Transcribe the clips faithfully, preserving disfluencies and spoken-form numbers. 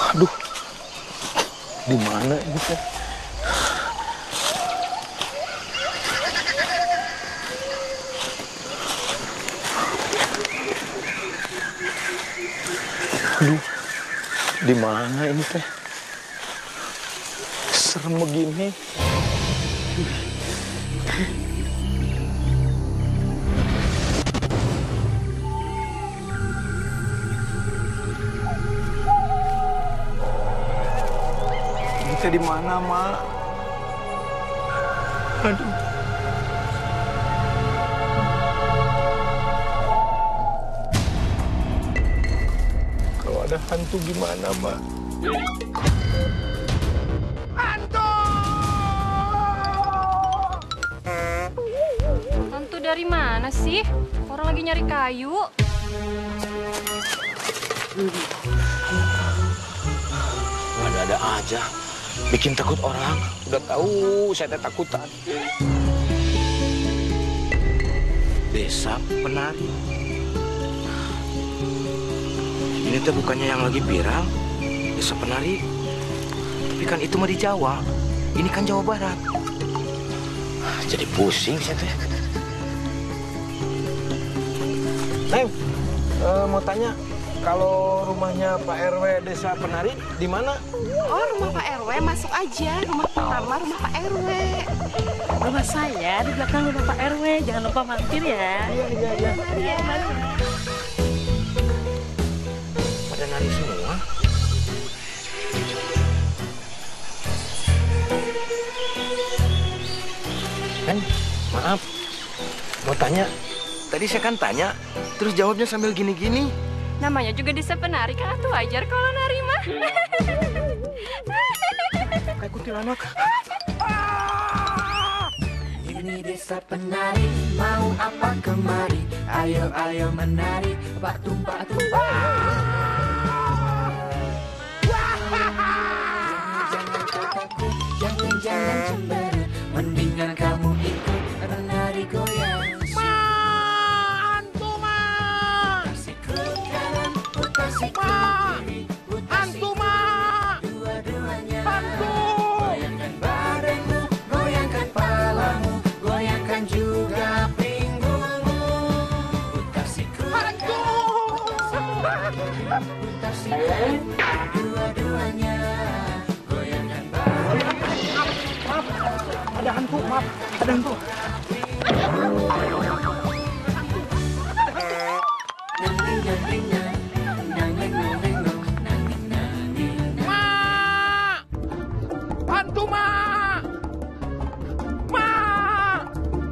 Aduh, di mana ini teh? Aduh, di mana ini teh? Serem begini. Di mana, Mak? Aduh. Kalau ada hantu gimana, Mak? Hantu! Hantu dari mana sih? Orang lagi nyari kayu. Ada-ada aja. Bikin takut orang. Udah tahu saya teh takutan. Desa Penari. Ini tuh bukannya yang lagi viral. Desa Penari. Tapi kan itu mah di Jawa. Ini kan Jawa Barat. Jadi pusing saya teh. Neng, uh, mau tanya. Kalau rumahnya Pak R W Desa Penari di mana? Oh, rumah Pak R W masuk aja. Rumah pertama rumah Pak R W. Rumah saya di belakang rumah Pak R W. Jangan lupa mampir ya. Iya, iya, iya. Iya, mari. Pada nari semua. Kan, maaf. Mau tanya. Tadi saya kan tanya, terus jawabnya sambil gini-gini. Namanya juga Desa Penari, kan tuh wajar kalau nari mah. Kayak kuntilanak. Ini Desa Penari, mau apa kemari? Ayo, ayo menari, patung, patung. Jangan takut, jangan, jangan cemberut. Mendingan kamu ikut menari goyang. Hantu, Mak! Dua-duanya. Hantu! Goyangkan badanmu, goyangkan palamu, goyangkan juga pinggulmu. Putar siku. Hantu! Putar siku. Dua-duanya. Goyangkan badanmu. Maaf, ada hantu, maaf, ada hantu. Nang, nang, nang, nang. Hantu, Mak! Mak!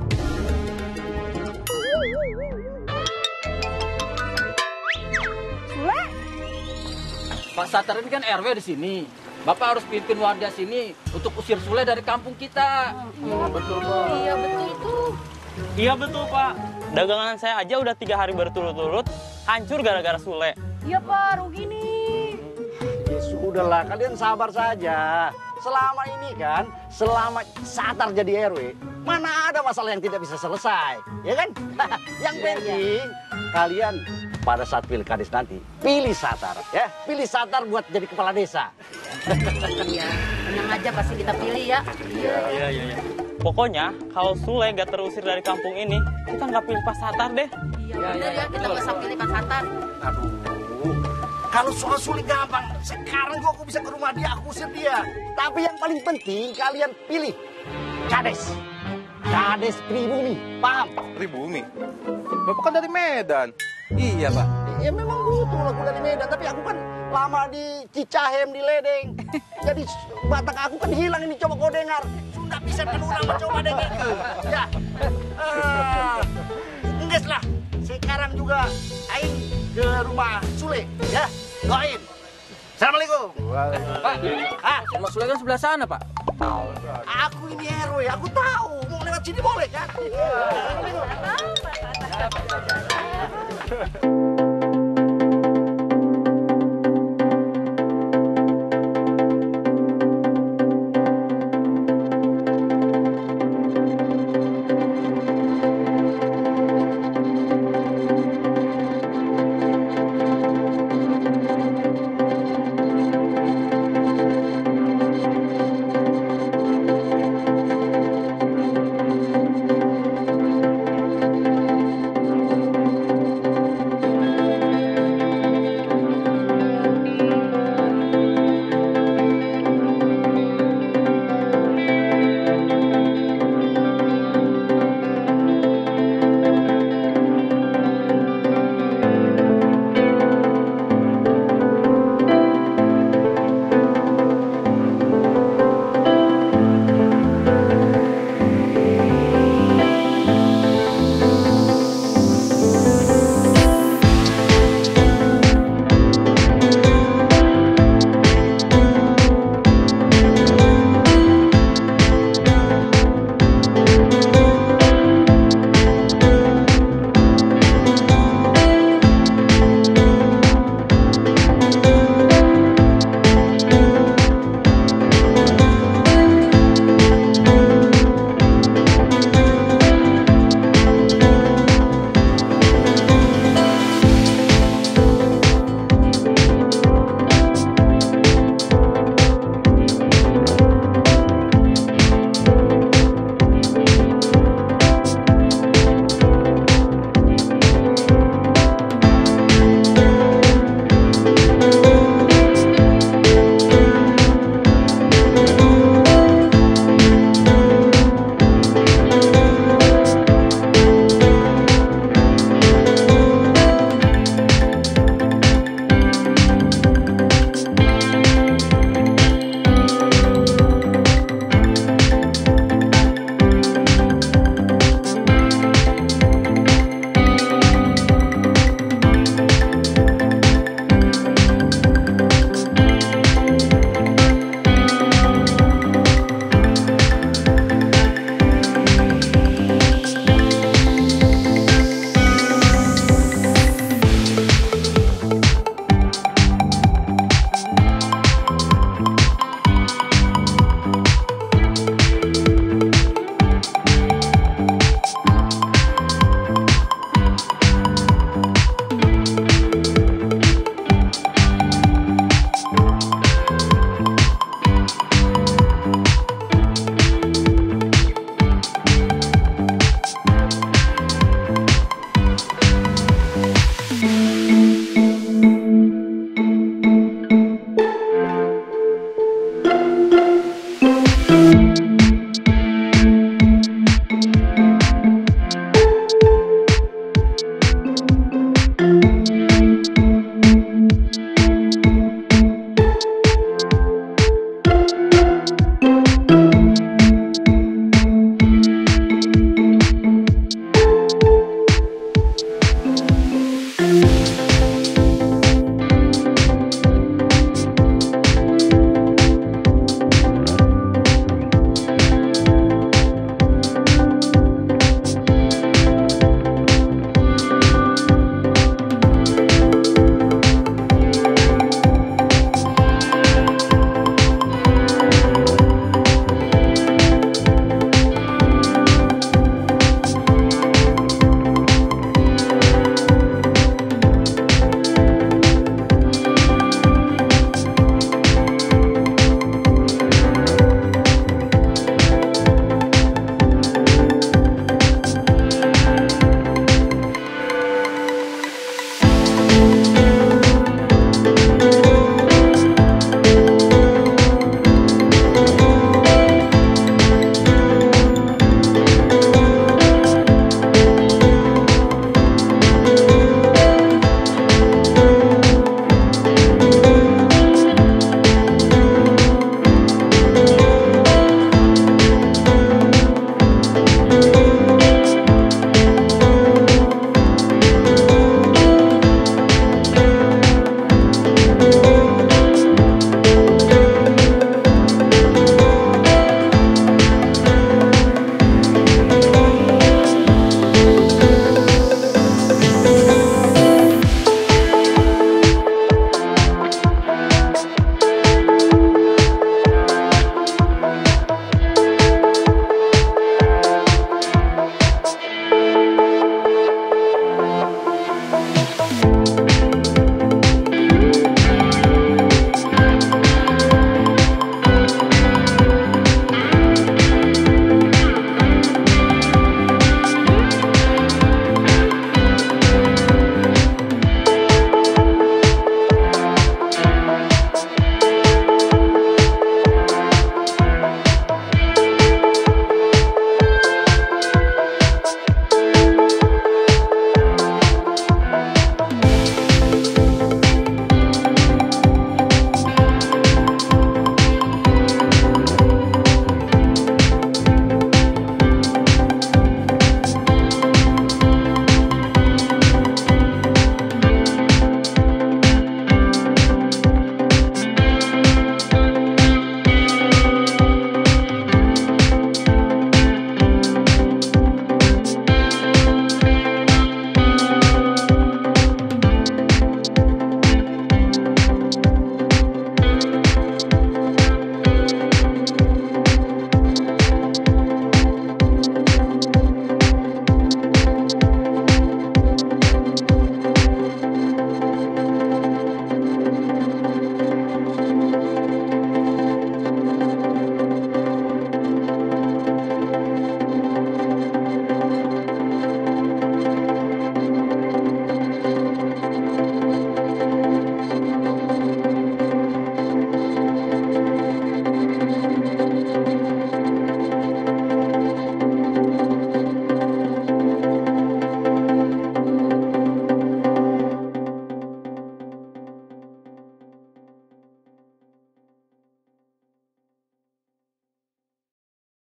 Sule? Pak Satar ini kan R W di sini. Bapak harus pimpin warga sini untuk usir Sule dari kampung kita. Iya, betul, Pak. Iya, betul tuh. Iya betul, Pak. Dagangan saya aja udah tiga hari berturut-turut hancur gara-gara Sule. Iya, Pak, rugi nih. Ya sudahlah, kalian sabar saja. Selama ini kan, selama Satar jadi R W, mana ada masalah yang tidak bisa selesai, ya kan? Yang penting kalian pada saat pilkades nanti pilih Satar, ya, pilih Satar buat jadi kepala desa. Iya, tenang aja pasti kita pilih ya. Iya, iya, iya. Pokoknya kalau Sule gak terusir dari kampung ini, kita nggak pilih Pak Satar deh. Iya, bener ya, kita nggak usah pilih Pak Satar. Aduh, kalau soal sulit gampang, sekarang gua aku bisa ke rumah dia, aku usir dia. Tapi yang paling penting kalian pilih Kades. Kades Pribumi, paham? Pribumi? Bapak kan dari Medan. Iya, Pak. Ya memang betul aku dari Medan, tapi aku kan lama di Cicahem, di Ledeng. Jadi Batak aku kan hilang ini, coba kau dengar. Sudah bisa terulang, coba dengar. Ya. Uh, Enggak lah. Sekarang juga Aing ke rumah Sule, ya. Doain. Assalamualaikum. Pak, ah, rumah Sule kan sebelah sana, Pak. Aku ini R W, aku tahu. Mau lewat sini boleh kan?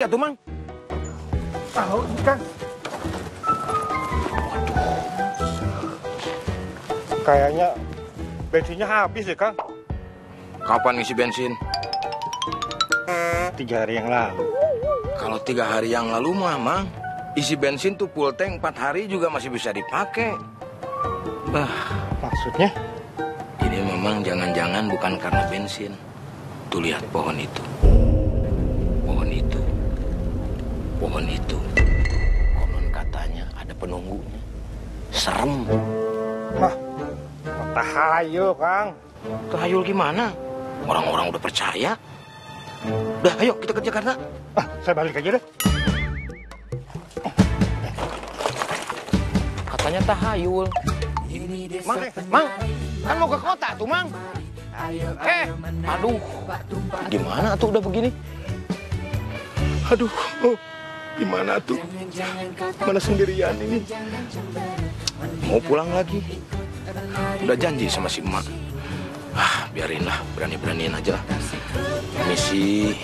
atuh, Mang? Tahu, Kang. Kayaknya bensinnya habis ya, Kang. Kapan ngisi bensin? Tiga hari yang lalu. Kalau tiga hari yang lalu mah, Mang, isi bensin tuh full tank empat hari juga masih bisa dipakai. Bah, Maksudnya? ini memang jangan-jangan bukan karena bensin. Tuh lihat pohon itu. Pohon itu. Pohon itu. Konon katanya ada penunggunya. Serem. Hah? Tahayul, Kang. Tahayul gimana? Orang-orang udah percaya. Udah, ayo kita kerja karena. Ah, saya balik aja deh. Katanya tahayul. Mang, Mang, kan mau ke kota tuh, Mang. Eh, aduh. Gimana tuh udah begini? Aduh, oh, gimana tuh? Mana sendirian ini? Mau pulang lagi? Udah janji sama si emak. Ah, biarin lah, berani-beraniin aja lah. Misi.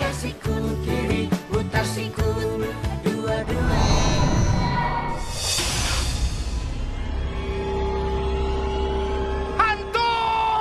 Hantu!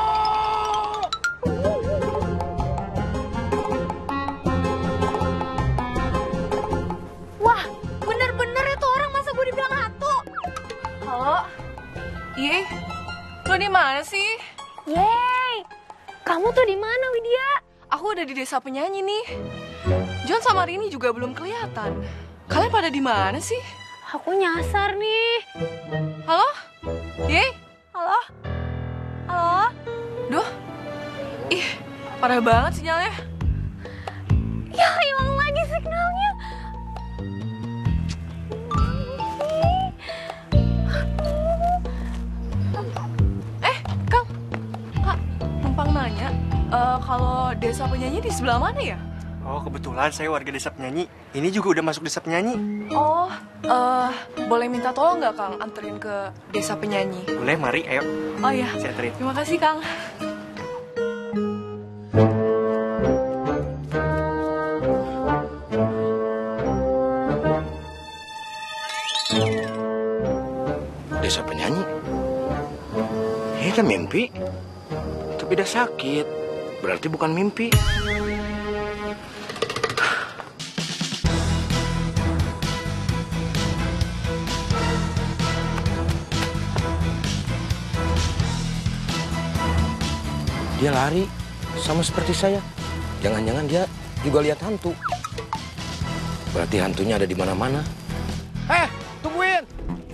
Wah, bener-bener itu orang, masa gue dibilang hantu? Halo? Iya, lo di mana sih? Yeay, kamu tuh di mana, Widya? Aku udah di desa penyanyi nih. John sama Rini juga belum kelihatan. Kalian pada di mana sih? Aku nyasar nih. Halo? Yeay? Halo? Halo? Duh, ih, parah banget sinyalnya. Ya, hilang lagi signalnya. Eh, Kang, Kak, numpang nanya, eh, kalau desa penyanyi di sebelah mana ya? Oh, kebetulan saya warga desa penyanyi. Ini juga udah masuk desa penyanyi. Oh, eh, boleh minta tolong nggak Kang anterin ke desa penyanyi? Boleh, mari, ayo. Oh iya, Saya anterin. terima kasih Kang. Desa penyanyi? Itu mimpi. Tapi udah sakit. Berarti bukan mimpi. Dia lari, sama seperti saya. Jangan-jangan dia juga lihat hantu. Berarti hantunya ada di mana-mana. Eh, tungguin.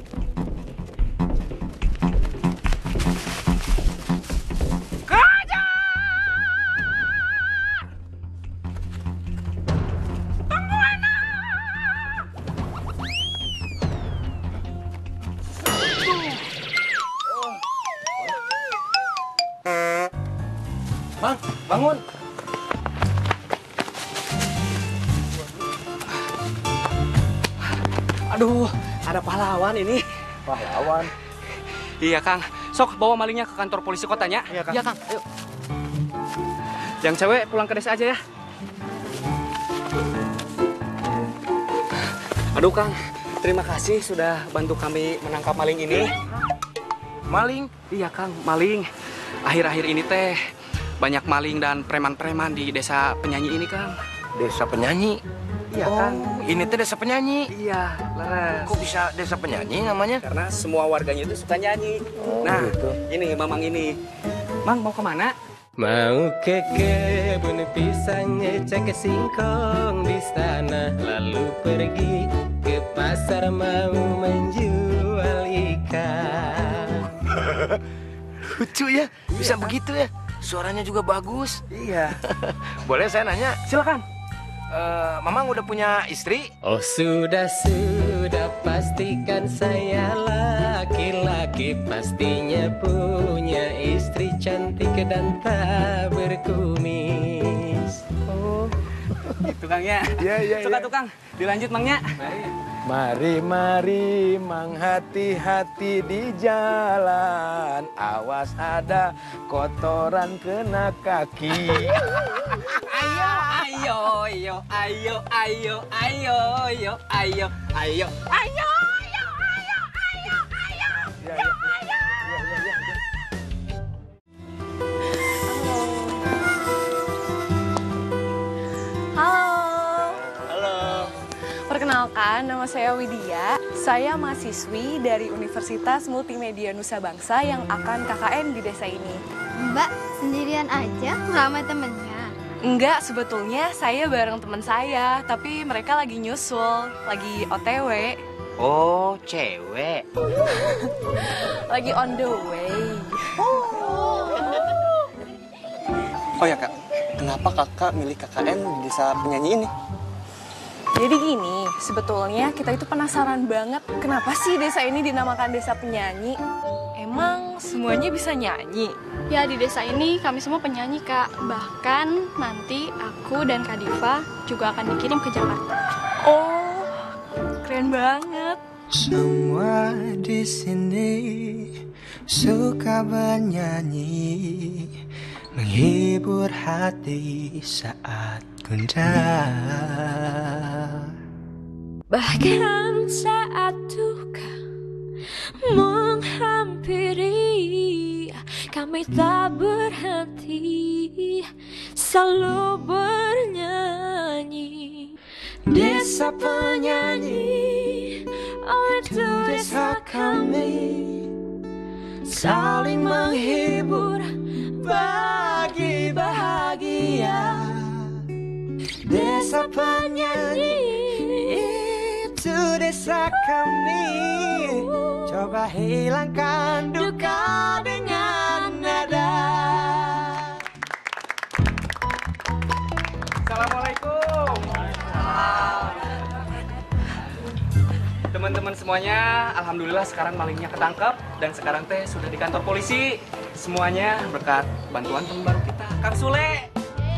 Bang, bangun. Aduh, ada pahlawan ini. Pahlawan. Iya, Kang. Sok bawa malingnya ke kantor polisi kotanya. Iya, Kang. Iya, Kang. Ayo. Yang cewek pulang ke desa aja ya. Aduh, Kang. Terima kasih sudah bantu kami menangkap maling ini. Maling? Iya, Kang. Maling. Akhir-akhir ini teh banyak maling dan preman-preman di desa penyanyi ini, Kang. Desa penyanyi? Iya, oh, Kang. Ini teh desa penyanyi? Iya, leres. Kok bisa desa penyanyi namanya? Karena semua warganya itu suka nyanyi. Oh, nah, gitu. ini Mamang ini. Mang, mau kemana? Mau ke kebun pisang ngecek singkong di sana, lalu pergi ke pasar mau menjual ikan. Lucu ya, bisa begitu ya. Suaranya juga bagus. Iya. Boleh saya nanya? Silakan. Uh, Mamang udah punya istri? Oh sudah sudah pastikan saya laki-laki, pastinya punya istri cantik dan tak berkumis. Oh, gitu Kang ya. Iya iya. Suka tuh Kang. Dilanjut Mangnya. Mari mari Mang, hati-hati di jalan, awas ada kotoran kena kaki. Ayo, ayo. Ayo, ayo, ayo, ayo, ayo, ayo, ayo, ayo, ayo, ayo, ayo, ayo, ayo, ayo, ayo. Halo. Halo. Perkenalkan, nama saya Widya. Saya mahasiswi dari Universitas Multimedia Nusa Bangsa yang akan K K N di desa ini. Mbak, sendirian aja? Nggak sama temennya? Enggak, sebetulnya saya bareng teman saya, tapi mereka lagi nyusul, lagi O T W. Oh, cewek. Lagi on the way. Oh ya kak, kenapa kakak milih K K N di desa penyanyi ini? Jadi gini, sebetulnya kita itu penasaran banget kenapa sih desa ini dinamakan desa penyanyi. Emang semuanya bisa nyanyi? Ya, di desa ini kami semua penyanyi, Kak. Bahkan nanti aku dan Kak Diva juga akan dikirim ke Jakarta. Oh, keren banget. Semua di sini suka bernyanyi, menghibur hati saat gundah. Bahkan saat duka menghampiri, kami tak berhenti, selalu bernyanyi. Desa penyanyi, oh itu desa kami, saling menghibur, bagi bahagia. Desa penyanyi, itu desa kami. Coba hilangkan duka dengan nada. Assalamualaikum. Teman-teman semuanya, alhamdulillah sekarang malingnya ketangkep dan sekarang teh sudah di kantor polisi. Semuanya berkat bantuan teman baru kita, Kang Sule.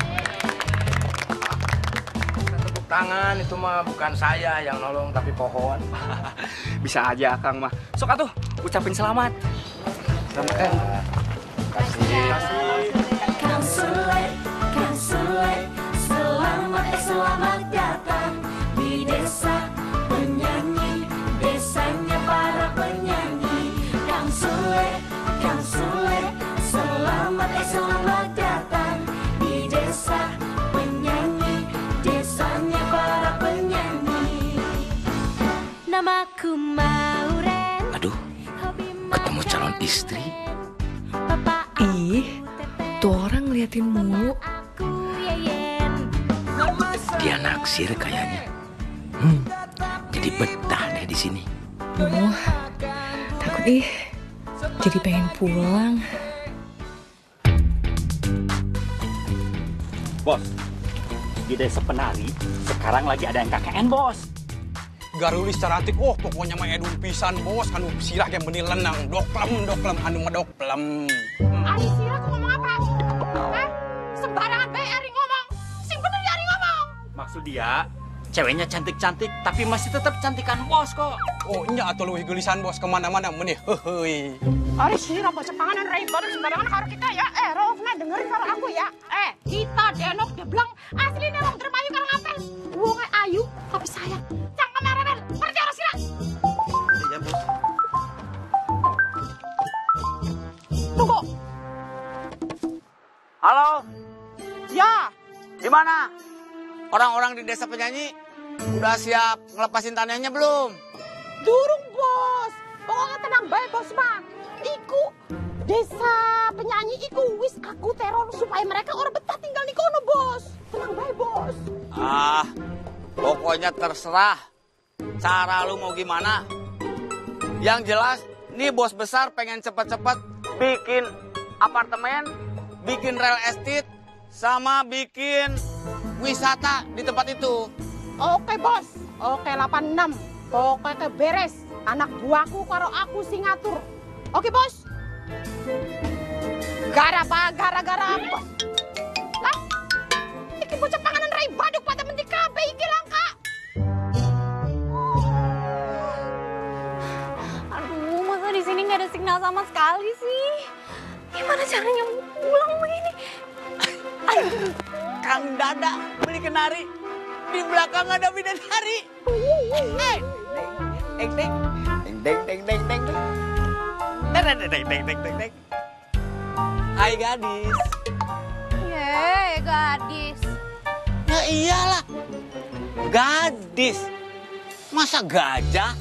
Tepuk tangan, itu mah bukan saya yang nolong tapi pohon. Bisa aja Kang mah. Sok atuh ucapin selamat. Selamat Kang. Kasih. Kang Sule, Kang Sule, selamat eh selamat datang di desa penyanyi, desanya para penyanyi. Kang Sule, Kang Sule, selamat eh selamat datang di desa penyanyi, desanya para penyanyi. Namaku Mauren. Aduh, ketemu calon istri. Ih, tuh orang ngeliatin mulu. Dia naksir kayaknya. Hmm, jadi betah deh di sini. Duh, takut ih, jadi pengen pulang. Bos, di desa penari sekarang lagi ada yang K K N, Bos. Garulis carantik, oh pokoknya mah edun pisan, Bos. Anu silah yang benih lenang, doklem, doklem, anu mah doklem. Ari silah tuh ngomong apa? Eh, sembarangan bae Ari ngomong. Sing bener ya Ari ngomong. Maksud dia, ceweknya cantik-cantik, tapi masih tetap cantikan Bos kok. Oh, nya atuh leuwih geulisan, Bos, kemana-mana menih, heuheuy. Ari silah baca panganan Rai baru sembarangan karo kita ya. Eh, Rofna dengerin karo aku ya. Eh, kita denok debleng aslinya wong dermayu karo ngapel. Wong ayu tapi sayang. Cangkem meremel. Ngerti ora sila? Iya, Bos. Tunggu. Halo? Ya. Gimana? Orang-orang di desa penyanyi udah siap ngelepasin tanahnya belum? Durung, Bos. Pokoknya tenang bae, Bos mah. Iku desa penyanyi iku wis aku teror supaya mereka orang betah tinggal di kono, Bos. Tenang bae, Bos. Ah, pokoknya terserah. Cara lu mau gimana? Yang jelas, nih bos besar pengen cepet-cepet bikin apartemen, bikin real estate, sama bikin wisata di tempat itu. Oke, Bos. Oke, delapan enam. Pokoknya beres. Anak buahku karo aku sing ngatur. Oke, Bos. Gara apa? Gara-gara apa? Lah, iki bocah panganan rai baduk pada menti kabeh iki langka. Aduh, masa di sini nggak ada sinyal sama sekali sih? Gimana caranya mau pulang begini? Aduh, orang dada beli kenari, di belakang ada bidadari. Eh, deng deng deng deng deng deng deng deng deng deng deng deng deng deng. Hai gadis. Yeay, gadis. Ya iyalah, gadis. Masa gajah?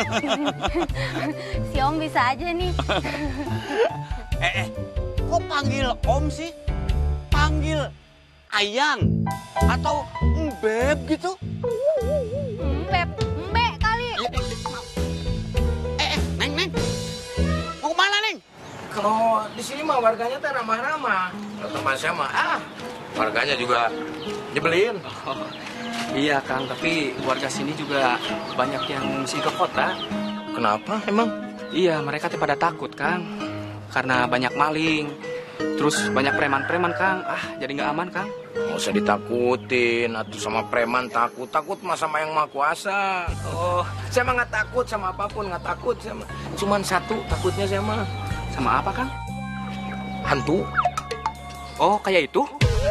Si Om bisa aja nih. eh, eh, kok panggil Om sih? Panggil Ayang atau Mbeb gitu? Mbeb, Mbe kali. Eh, eh, Neng, Neng. Mau kemana, Neng? Kalau di sini mah warganya teh ramah-ramah. Kalau teman saya mah, ah, warganya juga nyebelin. Oh, iya Kang, tapi warga sini juga banyak yang mengungsi ke kota. Kenapa emang? Iya, mereka tuh pada takut Kang, karena banyak maling. Terus banyak preman-preman Kang, ah jadi nggak aman Kang. Nggak usah ditakutin, atau sama preman takut. Takut mah sama yang maha kuasa. Oh, saya mah nggak takut sama apapun, nggak takut sama. Cuman satu takutnya saya mah. Sama apa Kang? Hantu. Oh, kayak itu?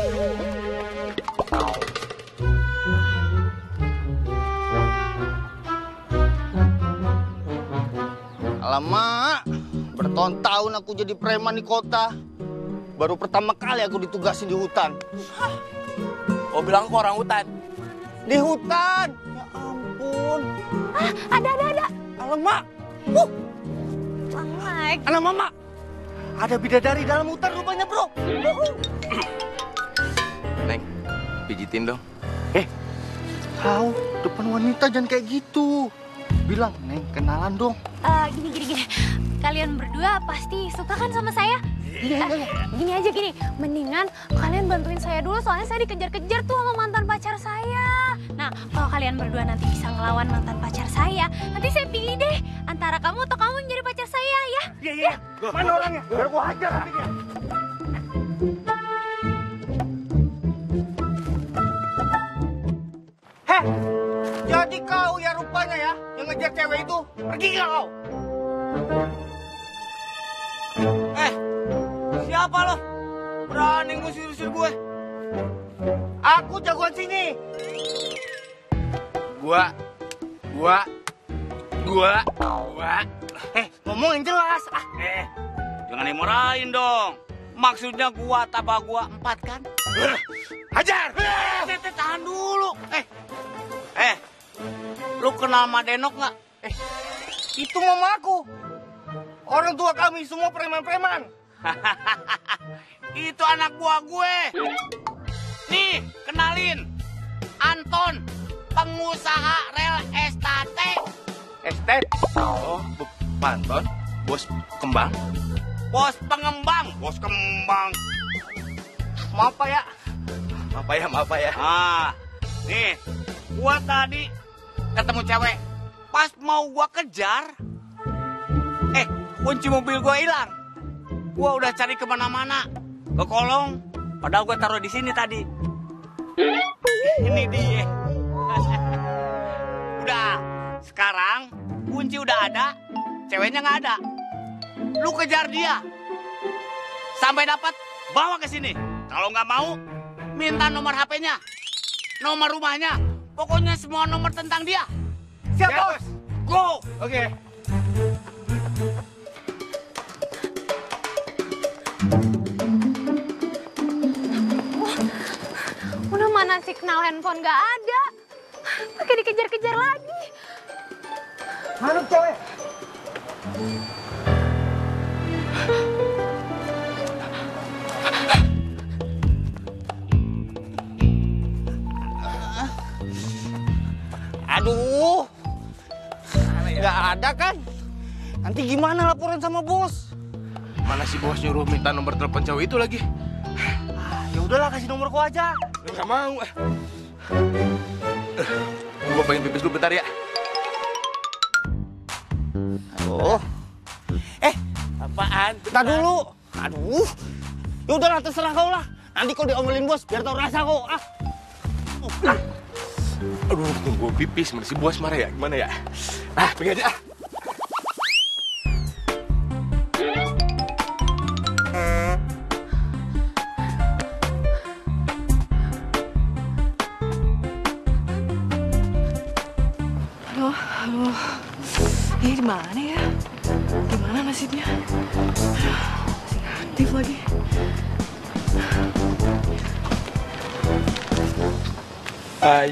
Alamak, bertahun-tahun aku jadi preman di kota. Baru pertama kali aku ditugasin di hutan. Oh, bilang ke orang hutan. Di hutan? Ya ampun. Ah, ada, ada, ada. Alamak. Uh. Mike. Anak mama. Ada bidadari dalam hutan rupanya, bro. Neng, pijitin dong. Eh, kau depan wanita jangan kayak gitu. Bilang, Neng, kenalan dong. Uh, gini, gini, gini. Kalian berdua pasti suka kan sama saya? Iya, iya, iya. Uh, gini aja, gini. Mendingan kalian bantuin saya dulu, soalnya saya dikejar-kejar tuh sama mantan pacar saya. Nah, kalau kalian berdua nanti bisa ngelawan mantan pacar saya, nanti saya pilih deh antara kamu atau kamu yang jadi pacar saya, ya? Iya, iya. Mana orangnya? Biar gua hajar nanti dia. Heh, jadi kau ya rupanya ya yang ngejar cewek itu. Pergi gak kau? Eh, siapa lo? Berani ngusir-usir gue? Aku jagoan sini. Gua, gua, gua, gua. Eh, ngomong yang jelas. Ah, eh, jangan dimarahin dong. Maksudnya gua tambah gua empat kan? Hajar! Eh, eh, tahan dulu. Eh, eh, lu kenal sama Denok nggak? Eh, itu mama aku. Orang tua kami semua preman-preman. Itu anak buah gue. Nih, kenalin. Anton, pengusaha rel estate. Estate? Oh, Anton, bos kembang. Bos pengembang, bos kembang. Maaf Pak ya. Maaf ya, maaf ya. Ah, nih, gua tadi ketemu cewek. Pas mau gua kejar, eh, kunci mobil gua hilang. Gua udah cari kemana-mana, ke kolong. Padahal gua taruh di sini tadi. Ini dia. Udah, sekarang kunci udah ada, ceweknya nggak ada. Lu kejar dia, sampai dapat, bawa ke sini. Kalau nggak mau, minta nomor H P-nya, nomor rumahnya, pokoknya semua nomor tentang dia. Siap, Bos. Go. Oke. Udah mana sih kenal handphone nggak ada. Pakai dikejar-kejar lagi. Mana cewek? Aduh, nggak ada kan? Nanti gimana laporan sama bos? Mana si bos nyuruh minta nomor telepon cewek itu lagi? Ya udahlah, kasih nomorku aja. Nggak mau. Gue pengen pipis dulu bentar ya. Aduh. Eh, apaan? Bentar dulu. Aduh. Ya udahlah, terserah kau lah. Nanti kau diomelin bos, biar tau rasa kau. Ah. Ah. Aduh, gue pipis, mana si bos marah ya? Gimana ya? Ah, pergi aja. Ah. gimana ya? Gimana nasibnya? Masih aktif lagi. Hai.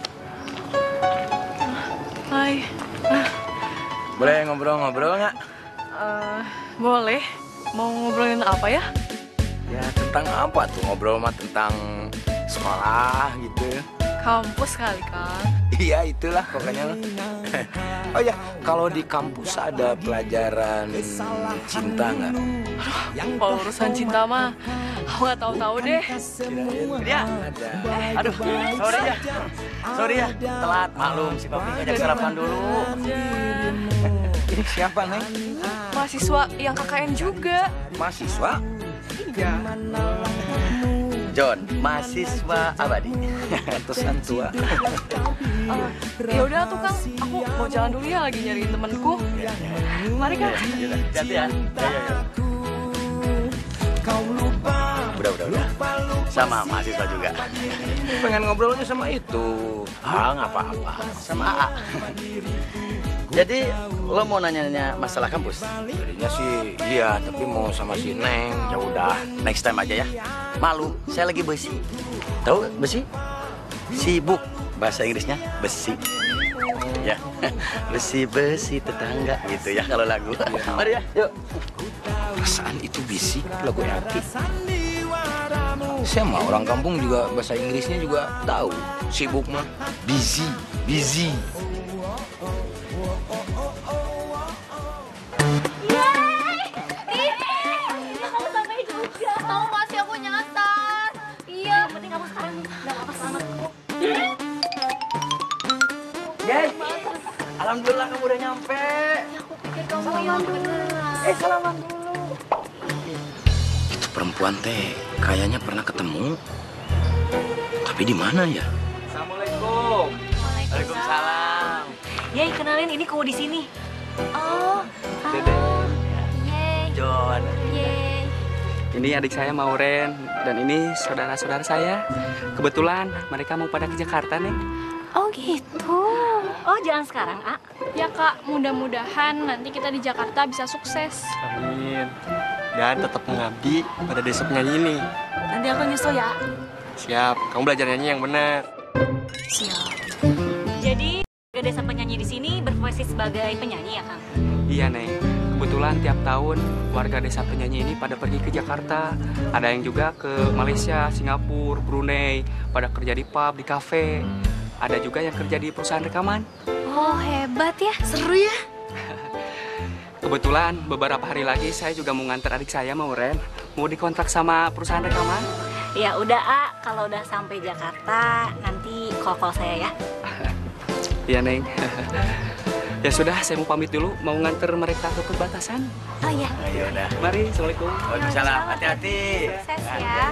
Hai. Ah, Boleh ngobrol-ngobrol nggak? eh, boleh. Mau ngobrolin apa ya? Ya tentang apa tuh? Ngobrol mah tentang sekolah gitu. Kampus kali, Kang. Iya itulah pokoknya. Oh ya, kalau di kampus ada pelajaran cinta nggak? Kalau urusan cinta mah, aku nggak tahu-tahu deh. Ya, aduh, sorry ya, sorry ya, telat maklum si Papi ngajak sarapan dulu. Ini siapa Neng? Mahasiswa yang K K N juga. Mahasiswa? Iya. John, mahasiswa abadi. Ratusan tua. Uh, ya udah tuh Kang, aku mau jalan dulu ya, lagi nyariin temanku. Mari Kang. Hati ya. Udah, udah, udah. Sama mahasiswa juga. Pengen ngobrolnya sama itu. Ah, nggak apa-apa. Sama A A. Jadi, lo mau nanya-nanya masalah kampus? Jadinya sih iya, tapi mau sama si Neng. Ya udah, next time aja ya. Malu, saya lagi besi. Tahu besi? Sibuk. Bahasa Inggrisnya besi. Ya, besi-besi tetangga gitu ya kalau lagu. Mari ya, yuk. Perasaan itu bisi lagu Eki. Saya mah orang kampung juga bahasa Inggrisnya juga tahu. Sibuk mah busy, busy. Kamu sampai juga. Tahu nggak sih aku nyasar. Iya. Yang penting kamu sekarang udah apa selamat kok. Yes. Alhamdulillah kamu udah nyampe. Ya, aku pikir kamu yang beneran. Eh, salaman dulu. Itu perempuan teh kayaknya pernah ketemu. Tapi di mana ya? Assalamualaikum. Waalaikumsalam. Yeay, kenalin ini kau di sini. Oh. Dede. Yeay. John. Yeay. Ini adik saya Mauren dan ini saudara-saudara saya. Kebetulan mereka mau pada ke Jakarta nih. Oh gitu. Oh, jangan sekarang, A. Ya Kak, mudah-mudahan nanti kita di Jakarta bisa sukses. Amin. Dan tetap mengabdi pada desa penyanyi ini. Nanti aku nyusul ya. Siap, kamu belajar nyanyi yang benar. Siap. Jadi, warga desa penyanyi di sini berprofesi sebagai penyanyi ya, Kang? Iya Neng, kebetulan tiap tahun warga desa penyanyi ini pada pergi ke Jakarta. Ada yang juga ke Malaysia, Singapura, Brunei, pada kerja di pub, di kafe. Ada juga yang kerja di perusahaan rekaman. Oh hebat ya, seru ya. Kebetulan beberapa hari lagi saya juga mau nganter adik saya Mauren, mau dikontrak sama perusahaan rekaman. Ya udah, A. Kalau udah sampai Jakarta, nanti call-call saya ya. Iya Neng. Ya sudah, saya mau pamit dulu, mau nganter mereka ke perbatasan. Oh iya. Ayo udah. Mari, assalamualaikum. Waalaikumsalam. Hati-hati. Sukses ya.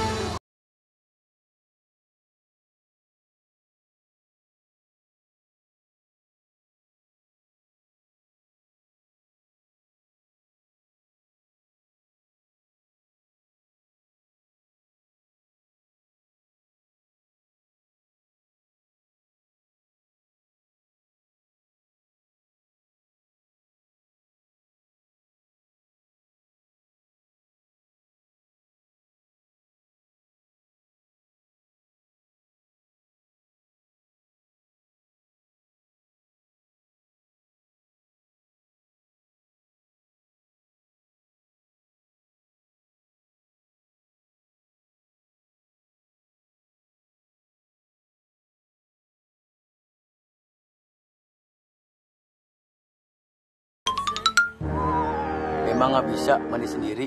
Emang nggak bisa mandi sendiri?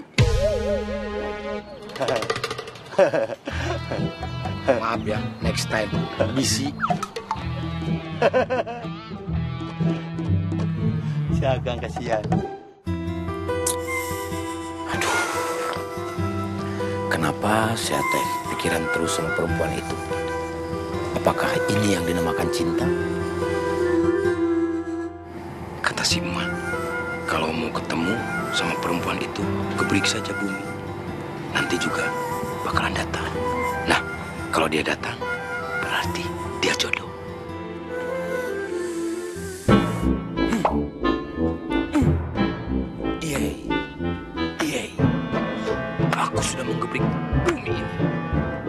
Maaf ya, next time. Bisi. Si Agang kasihan. Aduh. Kenapa saya teh pikiran terus sama perempuan itu? Apakah ini yang dinamakan cinta? Kata si emak, kalau mau ketemu sama perempuan itu, gebrik saja bumi. Nanti juga bakalan datang. Nah, kalau dia datang, berarti dia jodoh. Hmm.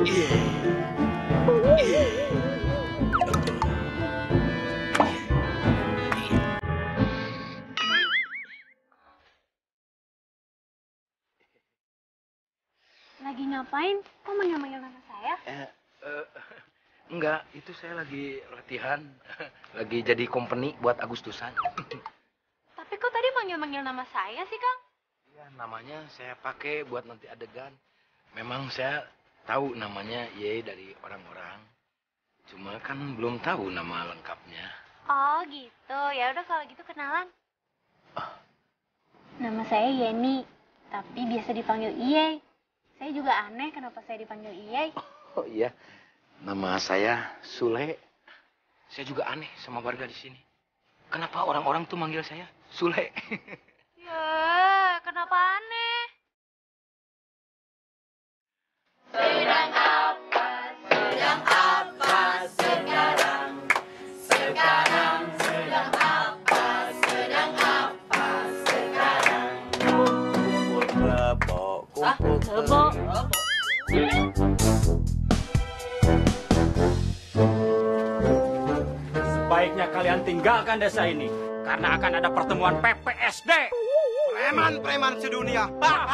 Lagi ngapain? Kok manggil-manggil nama saya? Eh, eh, enggak, itu saya lagi latihan. Lagi jadi company buat Agustusan. Tapi kok tadi manggil-manggil nama saya sih, Kang? Ya, namanya saya pakai buat nanti adegan. Memang saya tahu namanya Ye dari orang-orang. Cuma kan belum tahu nama lengkapnya. Oh gitu, ya udah kalau gitu kenalan. Nama saya Yeni, tapi biasa dipanggil Iye. Saya juga aneh kenapa saya dipanggil Iye. Oh iya, nama saya Sule. Saya juga aneh sama warga di sini. Kenapa orang-orang tuh manggil saya Sule? Ya, kenapa aneh? Sedang apa, sedang apa sekarang? Sekarang sedang apa, sedang apa sekarang? Kumpul kelebo, kumpul kelebo. Sebaiknya kalian tinggalkan desa ini karena akan ada pertemuan P P S D. Preman-preman sedunia.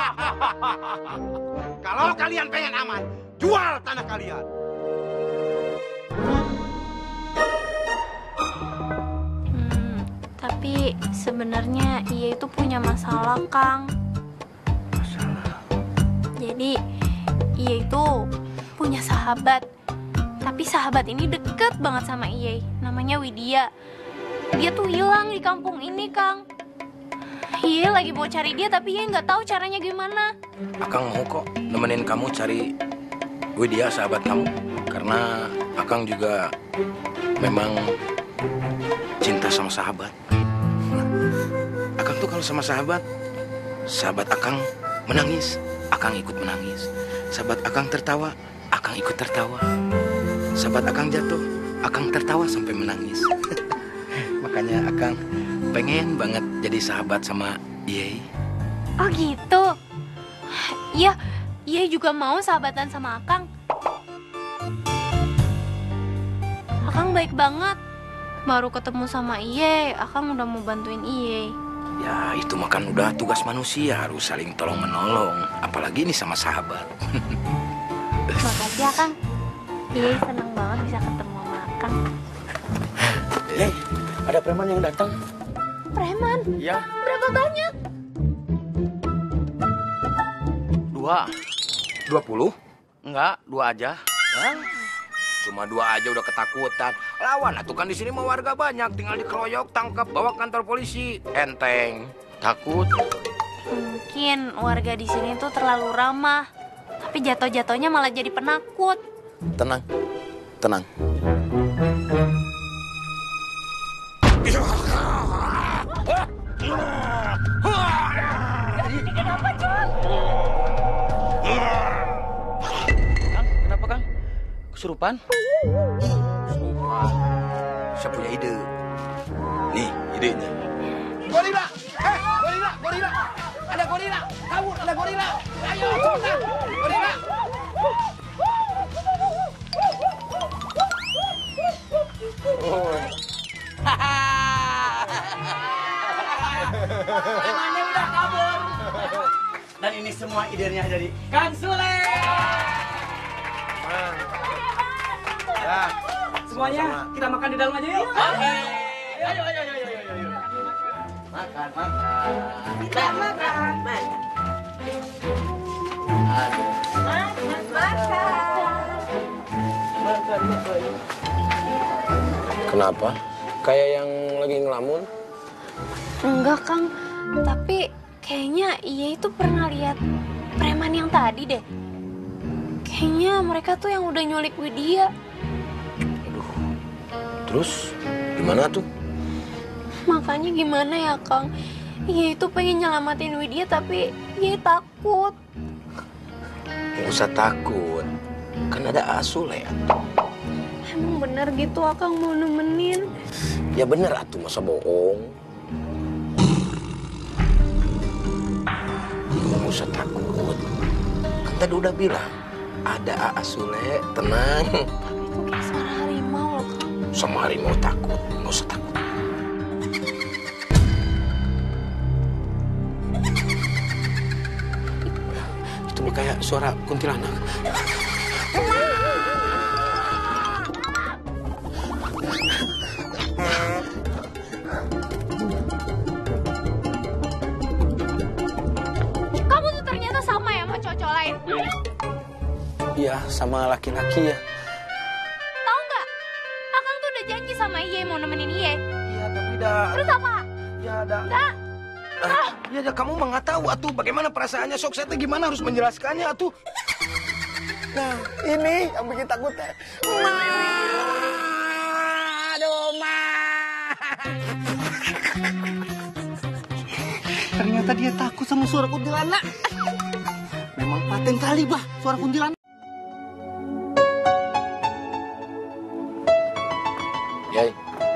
Kalau kalian pengen aman, jual tanah kalian. Hmm, tapi sebenarnya Iye itu punya masalah, Kang. Masalah? Jadi, Iye itu punya sahabat. Tapi sahabat ini deket banget sama Iye. Namanya Widya. Dia tuh hilang di kampung ini, Kang. Iye lagi mau cari dia, tapi Iye nggak tahu caranya gimana. Akang mau kok nemenin kamu cari Widya, sahabat kamu. Karena Akang juga memang cinta sama sahabat. Akang tuh kalau sama sahabat, sahabat Akang menangis, Akang ikut menangis. Sahabat Akang tertawa, Akang ikut tertawa. Sahabat Akang jatuh, Akang tertawa sampai menangis. Makanya Akang pengen banget jadi sahabat sama Iye. Oh gitu? Iya, Iye juga mau sahabatan sama Akang. Akang baik banget. Baru ketemu sama Iye, Akang udah mau bantuin Iye. Ya itu makan udah tugas manusia, harus saling tolong menolong. Apalagi ini sama sahabat. Makasih Akang. Iye seneng banget bisa ketemu sama Akang. Hei, ada preman yang datang. Preman? Ya. Berapa banyak? Dua. Dua puluh? Enggak, dua aja. Hah? Cuma dua aja udah ketakutan. Lawan, atuh kan di sini mau warga banyak, tinggal dikeroyok, tangkap, bawa kantor polisi. Enteng. Takut. Mungkin warga di sini tuh terlalu ramah. Tapi jatuh-jatuhnya malah jadi penakut. Tenang, tenang. Kenapa, John? Kang, kenapa Kang? Kesurupan? Kesurupan. Saya punya ide. Nih, idenya. Gorila! Eh, gorila, gorila! Ada gorila! Kabur, ada gorila! Ayo, cepetan! Gorila! Premannya udah kabur. Dan ini semua idenya dari Kang Sule. Ya, semuanya kita makan di dalam aja yuk. Oke. Ayo, ayo, ayo, ayo, ayo. Makan, makan. Kita makan, makan. Makan, makan. Kenapa? Kayak yang lagi ngelamun? Enggak, Kang. Tapi kayaknya Iye itu pernah lihat preman yang tadi deh. Kayaknya mereka tuh yang udah nyulik Widya. Terus gimana tuh? Makanya gimana ya, Kang? Iye itu pengen nyelamatin Widya tapi Iye takut. Nggak usah takut. Kan ada Asul ya. Emang bener gitu Akang mau nemenin? Ya bener atuh, masa bohong. Nggak usah takut. Kan tadi udah bilang, Ada Aa Sule, tenang. Itu kayak suara harimau loh, Kang. Sama harimau takut, nggak usah takut. Itu mah kayak suara kuntilanak. Kamu tuh ternyata sama ya sama cowok lain. Iya, sama laki-laki ya. Tahu nggak? Akang tuh udah janji sama Iye mau nemenin Iye. Iya, tapi dah. Terus apa? Ya, dah. Nggak. Ah, ya, dah, kamu mah nggak tahu atuh bagaimana perasaannya. Sok saya teh gimana harus menjelaskannya atuh. Nah, ini yang bikin takut teh. Aduh, Ma. Ternyata dia takut sama suara kuntilanak. Memang paten kali, bah, suara kuntilanak. Yai.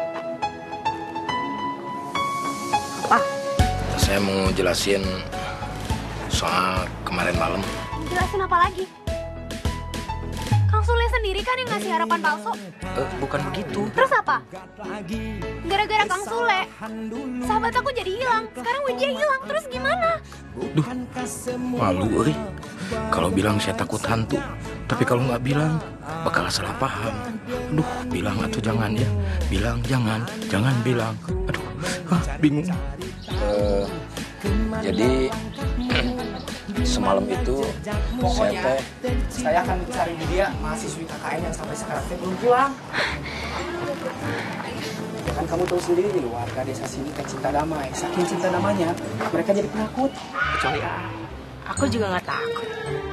Apa? Saya mau jelasin soal kemarin malam. Jelasin apa lagi? Kang Sule sendiri kan yang ngasih harapan palsu. Eh, bukan begitu. Terus apa? Gara-gara Kang Sule, sahabat aku jadi hilang. Sekarang Wijaya hilang. Terus gimana? Duh, malu, euy. Kalau bilang saya takut hantu, tapi kalau nggak bilang, bakal salah paham. Aduh, bilang atau jangan ya. Bilang jangan, jangan bilang. Aduh, ah, bingung. Uh, jadi semalam itu saya teh saya akan cari dia mahasiswi K K N yang sampai sekarang teh belum pulang. Ya kan kamu tahu sendiri warga desa sini kan cinta damai. Saking cinta damainya mereka jadi penakut. Kecuali A. Aku juga nggak takut.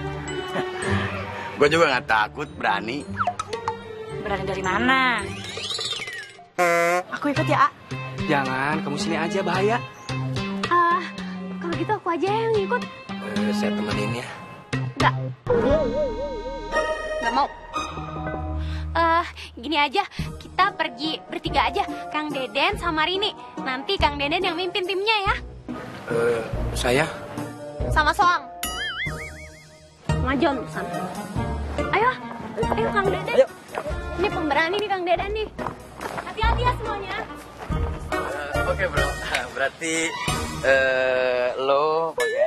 gue juga nggak takut, berani. Berani dari mana? Aku ikut ya, A. Jangan, kamu sini aja, bahaya. Ah, kalau gitu aku aja yang ikut. Eh, saya temenin ya. Enggak. Enggak mau. Eh, gini aja, kita pergi bertiga aja. Kang Deden sama Rini. Nanti Kang Deden yang mimpin timnya ya. Eh, saya? Sama Soang. Majon pesan. Ayo, ayo Kang Deden. Ayo. Ini pemberani nih Kang Deden nih. Hati-hati ya semuanya. Uh, Oke okay, bro, berarti uh, lo pakai.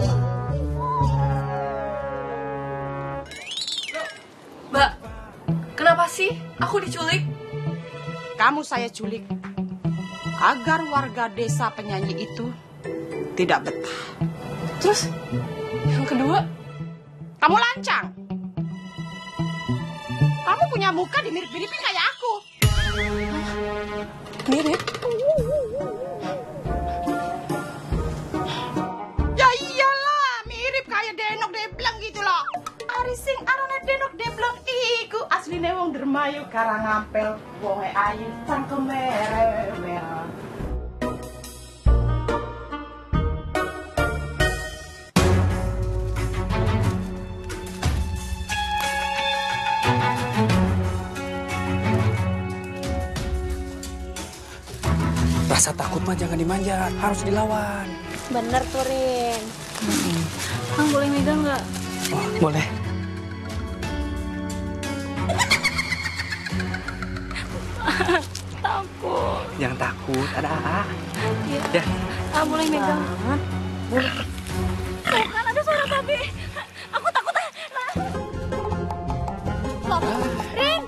Mbak, kenapa sih aku diculik? Kamu saya culik agar warga desa penyanyi itu tidak betah. Terus yang kedua, kamu lancang. Kamu punya muka dimirip-miripin kayak aku. Mirip? Ya iyalah, mirip kayak Denok Debleng gitu loh. Arising arane Denok Debleng iku asline wong Dermayu Karangampel, wonge ayu cangkem merah. Rasa takut mah jangan dimanjat, harus dilawan. Bener tuh, Rin. Hmm. Kang boleh megang nggak? Oh, boleh. Takut. Jangan takut, ada A A. Ya. Ya. Ah, boleh megang. Boleh. Tuh kan ada suara babi. Aku takut. Loh, Rin.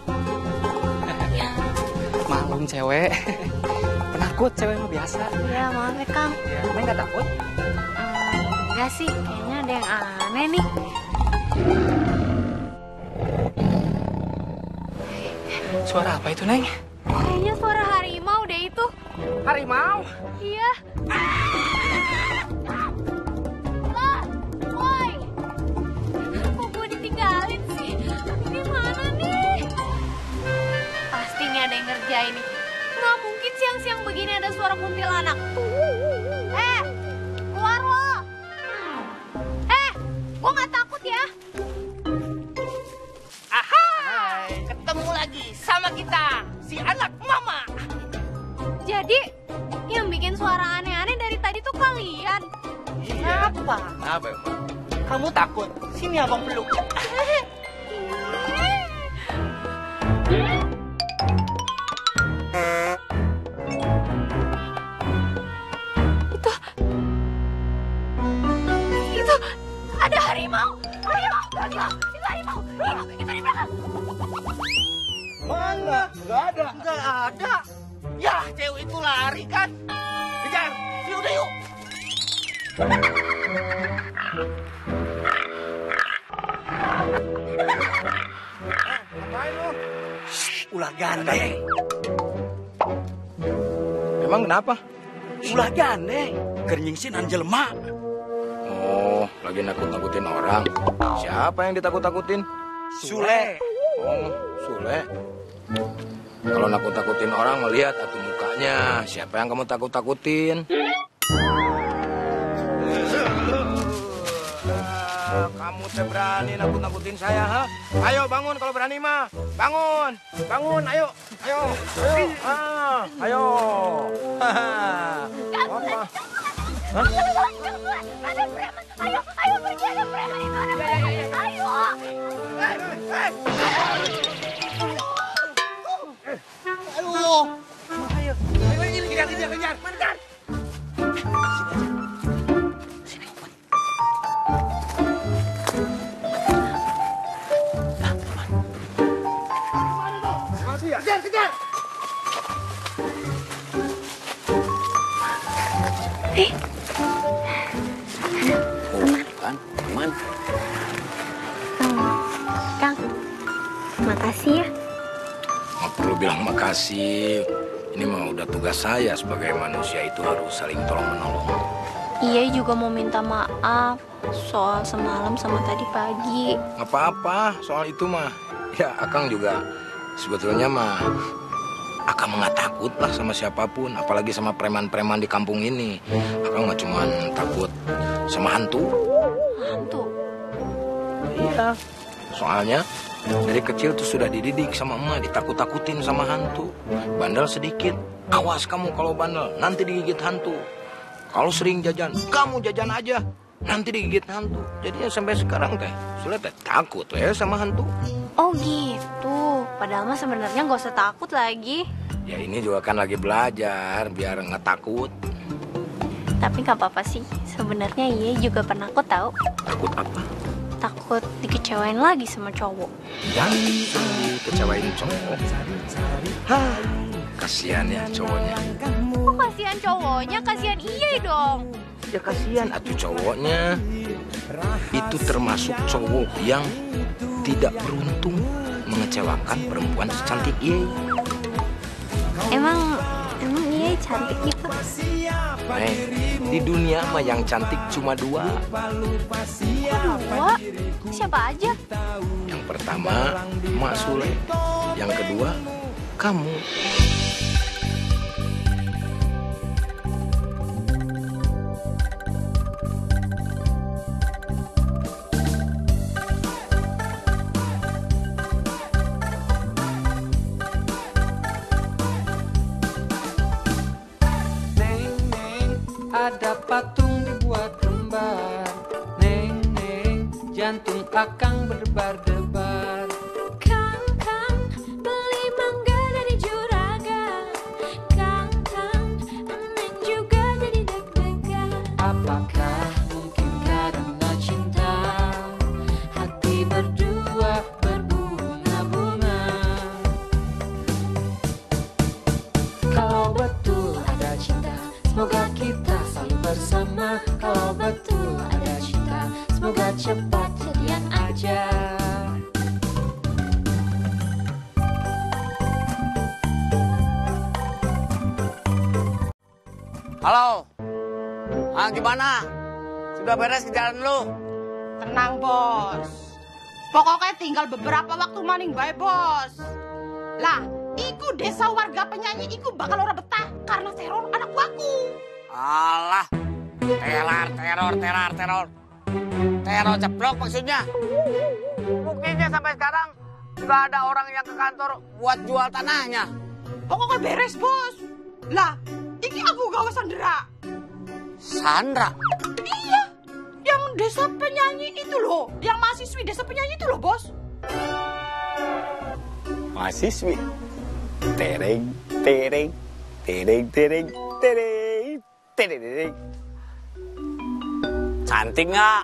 Maklum cewek. Penakut cewek mah biasa. Ya, maaf ya, Kang. Ya, Neng nggak takut? Hmm, enggak sih, kayaknya ada yang aneh nih. Suara apa itu, Neng? Kayaknya suara harimau deh itu. Harimau? Iya. Lah, woi. Kok gue ditinggalin sih? Ini mana nih? Pasti nih ada yang ngerjain nih. Nggak mungkin siang-siang begini ada suara kuntilanak. Eh, keluar lo. Eh, gue nggak takut ya. Ahai, ketemu lagi sama kita, si anak mama. Jadi, yang bikin suara aneh-aneh dari tadi tuh kalian. Kenapa? Apa emang? Kamu takut? Sini abang peluk. Itu, itu ada harimau, harimau, harimau, itu harimau, harimau, itu di belakang. Mana? Nggak ada. Nggak ada. Ya, cewek itu lari kan. Kejar. Yuk, udah yuk. Ngapain lu? Ulah gandeng. Emang kenapa? Ulah gandeng. Kernyingsinan jelema. Oh, lagi nakut-nakutin orang. Siapa yang ditakut-takutin? Sule. Oh, Sule. Kalau nakut-nakutin orang melihat atuh mukanya. Siapa yang kamu takut-takutin? Kamu teh berani nakut-nakutin saya, ha? Ayo bangun kalau berani mah. Bangun, bangun, ayo, ayo, ayo, ah, ayo. Apa? Hah? Ada preman, ayo, ayo pergi, ada preman itu, ada preman, ayo. Aduh. Ayo. Ayo, ini kejar, kejar, kejar. Mantan. Kejar, kejar. Eh. Kan, aman. Kang, makasih ya. Nggak perlu bilang makasih. Ini mah udah tugas saya sebagai manusia itu harus saling tolong-menolong. Iya juga mau minta maaf soal semalam sama tadi pagi. Nggak apa-apa soal itu mah. Ya, Akang juga sebetulnya mah Akang nggak takut lah sama siapapun, apalagi sama preman-preman di kampung ini. Akang mah cuman takut sama hantu. Hantu? Iya. Soalnya dari kecil tuh sudah dididik sama emak, ditakut-takutin sama hantu. Bandel sedikit, awas kamu kalau bandel, nanti digigit hantu. Kalau sering jajan, kamu jajan aja, nanti digigit hantu. Jadinya sampai sekarang teh, sudah teh takut ya sama hantu. Oh gitu, padahal mah sebenarnya nggak usah takut lagi. Ya ini juga kan lagi belajar, biar nggak takut. Tapi nggak apa-apa sih, sebenarnya iya juga pernah aku tahu. Takut apa? Takut dikecewain lagi sama cowok. Yang dikecewain cowok. Hah, kasihan ya cowoknya. Kok kasihan cowoknya, kasihan iya dong. Ya kasihan atuh cowoknya. Itu termasuk cowok yang tidak beruntung mengecewakan perempuan secantik Iye. Emang, emang Iye cantik gitu? Eh, di dunia mah yang cantik cuma dua. Kok dua? Siapa aja? Yang pertama, Mak Sule. Yang kedua, kamu. Ada patung dibuat kembar, neng neng, jantung akang berdebar-debar. Kang kang, beli mangga dari juragan. Kang kang, neng juga jadi deg-degan. Apakah mungkin karena cinta hati berdua berbunga-bunga? Kalau betul ada cinta, semoga kita selalu bersama. Kalau betul ada cinta, semoga cepat jadian aja. Halo. Ah, gimana? Sudah beres kerjaan lu? Tenang, Bos. Pokoknya tinggal beberapa waktu maning bae, Bos. Lah, iku desa warga penyanyi iku bakal ora betah karena teror anak buahku. Alah. Teror, teror, teror, teror. Teror ceplok maksudnya. Buktinya sampai sekarang nggak ada orang yang ke kantor buat jual tanahnya. Pokoknya beres, Bos. Lah, iki aku gawe Sandra. Sandra? Iya, yang desa penyanyi itu loh, yang mahasiswi desa penyanyi itu loh, Bos. mahasiswi. Tereng, tereng, tereng, tereng, tereng, tereng, tereng. Cantik nggak?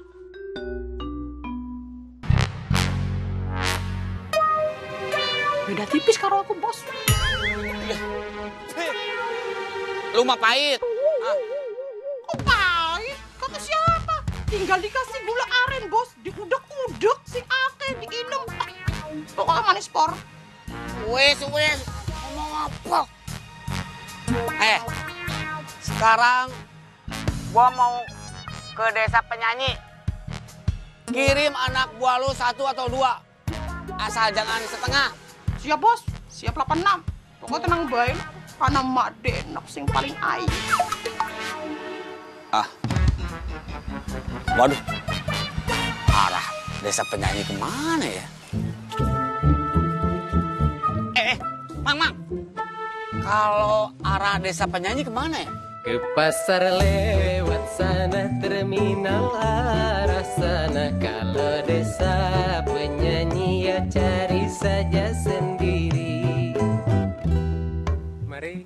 Beda tipis karo aku, Bos. Lu mah pahit. Ah. Kok pahit? Kata siapa? Tinggal dikasih gula aren, Bos. Diudek-udek si ake, diinum. Pokoknya manis por. Wes, wes. Ngomong apa? Eh, sekarang gua mau ke desa penyanyi. Kirim anak buah lu satu atau dua. Asal jangan setengah. Siap, Bos. Siap delapan enam. Pokoknya tenang baik. Karena mak denok sing paling ayu. Ah. Waduh. Arah desa penyanyi kemana ya? Eh, eh, Mang, Mang. Kalau arah desa penyanyi kemana ya? Ke pasar lewat sana, terminal arah sana. Kalau desa penyanyi ya cari saja sendiri. Mari.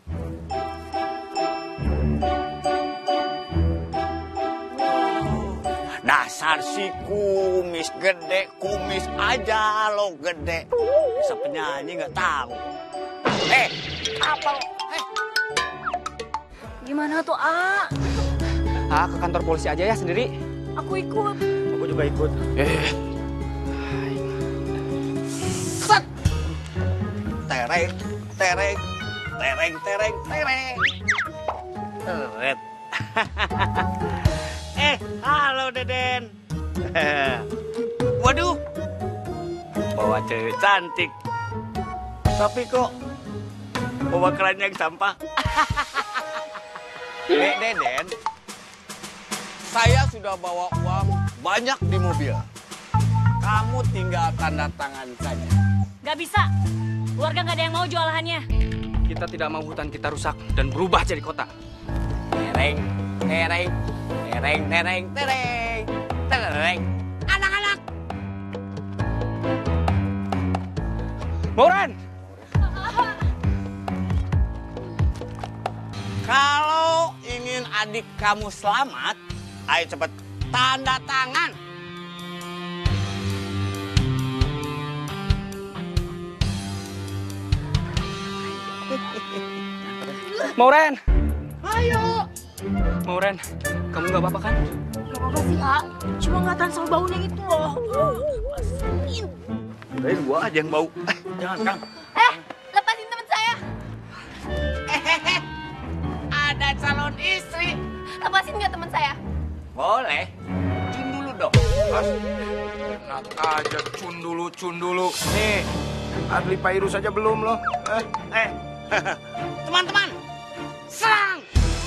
Dasar si kumis gede, kumis aja lo gede. Desa penyanyi nggak tahu. Eh, apa lo? Eh. Gimana tuh, A? Ah, ke kantor polisi aja ya sendiri. Aku ikut. Aku juga ikut. Eh. Set. Tereng, tereng, tereng, tereng, tereng. Teret. Eh, halo Deden. Waduh. Bawa cewek cantik. Tapi kok bawa keranjang sampah. Dek Deden, saya sudah bawa uang banyak di mobil. Kamu tinggal tanda tangan saja. Gak bisa. Warga gak ada yang mau jual lahannya. Kita tidak mau hutan kita rusak dan berubah jadi kota. Tereng, tereng, tereng, tereng, tereng, tereng. Anak-anak. Mauren. Kalau ingin adik kamu selamat, ayo cepat tanda tangan. Mauren. Ayo. Mauren, kamu nggak apa-apa kan? Gak apa-apa sih, A. Cuma nggak tahan sama baunya itu loh. Asin. Udahin gua aja yang bau. Eh, jangan, Kang. Eh, lepasin teman saya. Hehehe. Ada calon istri. Lepasin nggak teman saya? Boleh. Cun dulu dong. Enak aja, cun dulu, cun dulu. Nih, Adli Pairus aja belum loh. Eh, eh. Teman-teman, serang!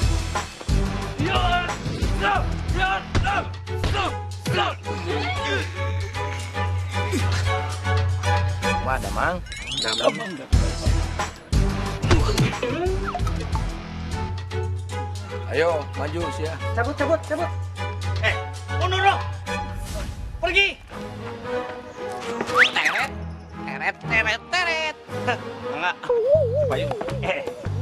Mana, Mang? Ayo, maju sih ya. Cabut, cabut, cabut. Eh, mundur dong. Pergi. Teret, teret, teret, teret. Enggak. Coba yuk. Eh.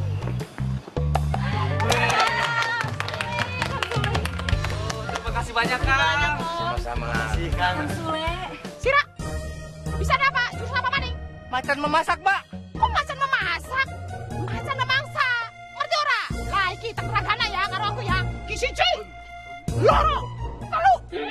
Terima kasih banyak, Kang. Sama-sama. Kasih, Kang. Sira, bisa apa? Jurus apa maning? Macan memasak, Mbak. Kok macan memasak? Macan memangsa. Ngerti ora? Lah iki tak ragana ya karo aku ya. Ki siji. Loro. Telu.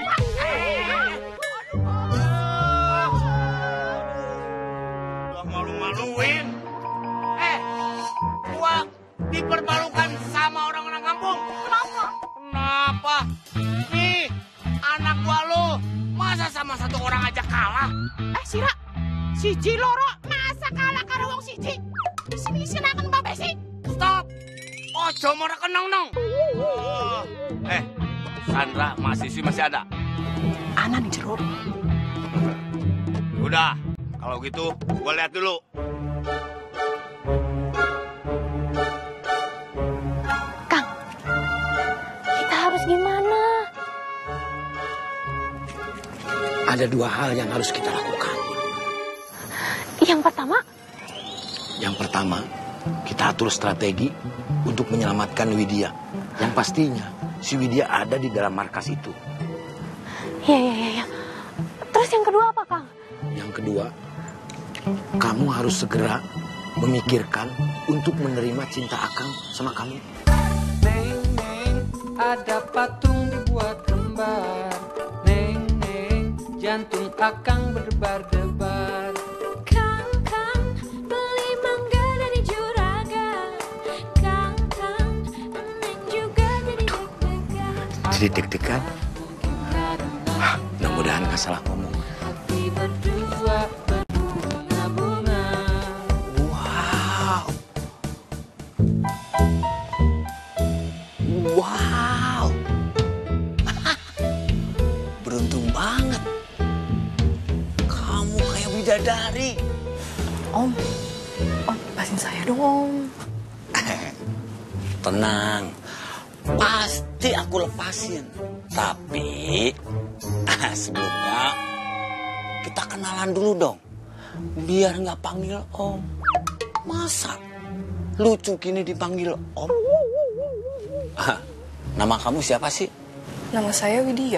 Udah malu-maluin. Eh, gua dipermalukan sama orang-orang kampung. Kenapa? Kenapa? Nih, anak gua lu masa sama satu orang aja kalah? Eh, Sira. Siji loro masa kalah karo wong siji. Di sini sinaken Mbak Besi. Stop. Ojo mau kenong nong. Oh. Eh, Sandra mahasiswi masih ada? Ana nih jeruk. Udah, kalau gitu gua lihat dulu. Kang, kita harus gimana? Ada dua hal yang harus kita lakukan. Yang pertama, Yang pertama, kita atur strategi untuk menyelamatkan Widya. Yang pastinya, si Widya ada di dalam markas itu. Iya, iya, iya. Ya. Terus yang kedua apa, Kang? Yang kedua, kamu harus segera memikirkan untuk menerima cinta Akang sama kamu. Neng, neng, ada patung dibuat kembar. Neng, neng, jantung Akang berdebar-debar. Kang, Kang, beli mangga dari juragan. Kang, Kang, neng juga jadi deg-degan. Jadi deg-degan? Ah, mudah-mudahan gak salah ngomong. Hati berdua berbunga-bunga. Wow. Wow. Beruntung banget. Kamu kayak bidadari. Om, Om, lepasin saya dong, Om. Tenang. Pasti aku lepasin. Tapi sebelumnya kita kenalan dulu dong. Biar nggak panggil Om. Masa lucu gini dipanggil Om? Ah, nama kamu siapa sih? Nama saya Widya.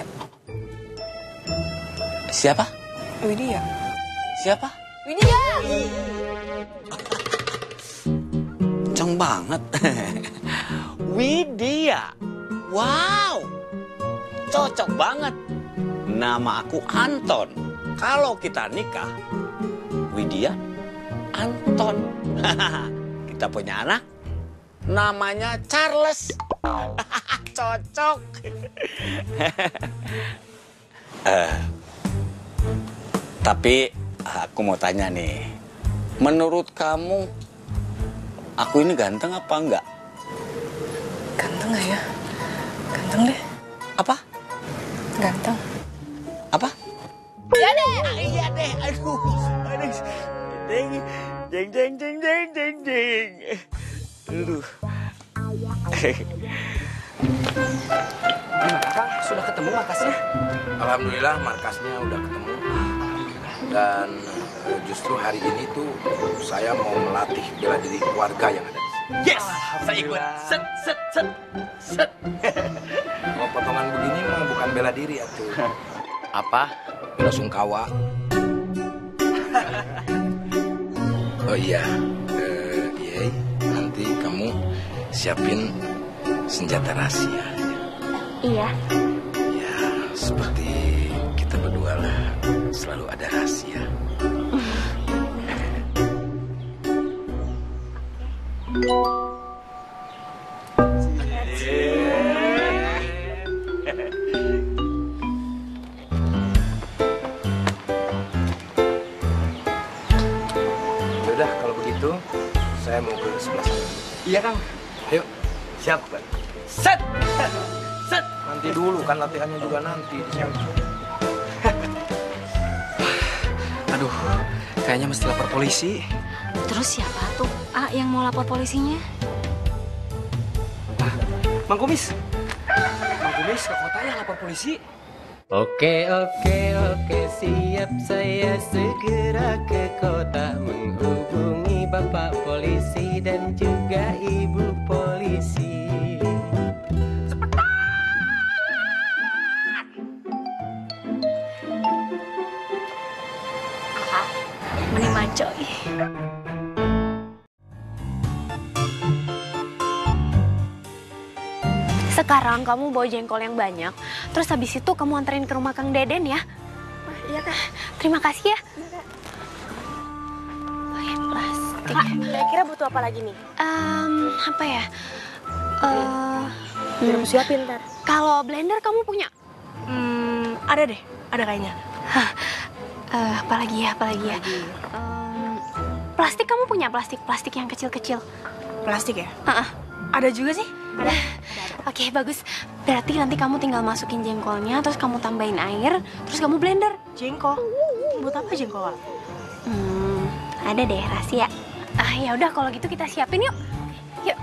Siapa? Widya. Siapa? Widya! Kenceng banget. Widya. Wow. Cocok banget. Nama aku Anton. Kalau kita nikah, Widya, Anton. Kita punya anak, namanya Charles. Cocok. uh, tapi aku mau tanya nih, menurut kamu aku ini ganteng apa enggak? Ganteng gak ya? Ganteng deh. Apa? Ganteng. Apa? Iya deh. Iya deh. Aduh. Aduh. Jeng jeng jeng jeng jeng jeng jeng. Aduh. Gimana, Kang? Sudah ketemu markasnya? Alhamdulillah markasnya udah ketemu. Dan eh, justru hari ini tuh saya mau melatih bela diri keluarga yang ada di sini. Yes, saya ikut. Set, set, set, set. Kalau potongan begini mah bukan bela diri atuh. Apa? Bela sungkawa. Oh iya, eh, Yey, nanti kamu siapin senjata rahasia. Iya. Ya, seperti kita berdua lah, selalu ada rahasia. Yaudah, kalau begitu saya mau ke sebelah sana. Iya, Kang. Ayo, siap, Pak. Set, set. Nanti dulu kan latihannya juga nanti di sana. Aduh, kayaknya mesti lapor polisi. Terus siapa tuh A yang mau lapor polisinya? Mang Kumis. Mang Kumis ke kota ya lapor polisi. Oke, oke, oke, siap saya segera ke kota menghubungi Bapak polisi dan juga Ibu polisi. Mending macoy. Sekarang kamu bawa jengkol yang banyak, terus habis itu kamu anterin ke rumah Kang Deden ya. Iya, Kak. Terima kasih ya. Oke, plastik. Kak, kira-kira butuh apa lagi nih? Um, apa ya? Uh, Biar aku siapin ntar. Kalau blender kamu punya? Hmm, ada deh, ada kayaknya. Hah, uh, apalagi ya, apalagi ya. Um, plastik kamu punya plastik, plastik yang kecil-kecil. Plastik ya? Uh-uh. Ada juga sih. Ada. Oke, bagus. Berarti nanti kamu tinggal masukin jengkolnya, terus kamu tambahin air, terus kamu blender. Jengkol? Buat apa jengkol? Hmm, ada deh rahasia. Ah, ya udah kalau gitu kita siapin yuk. Yuk.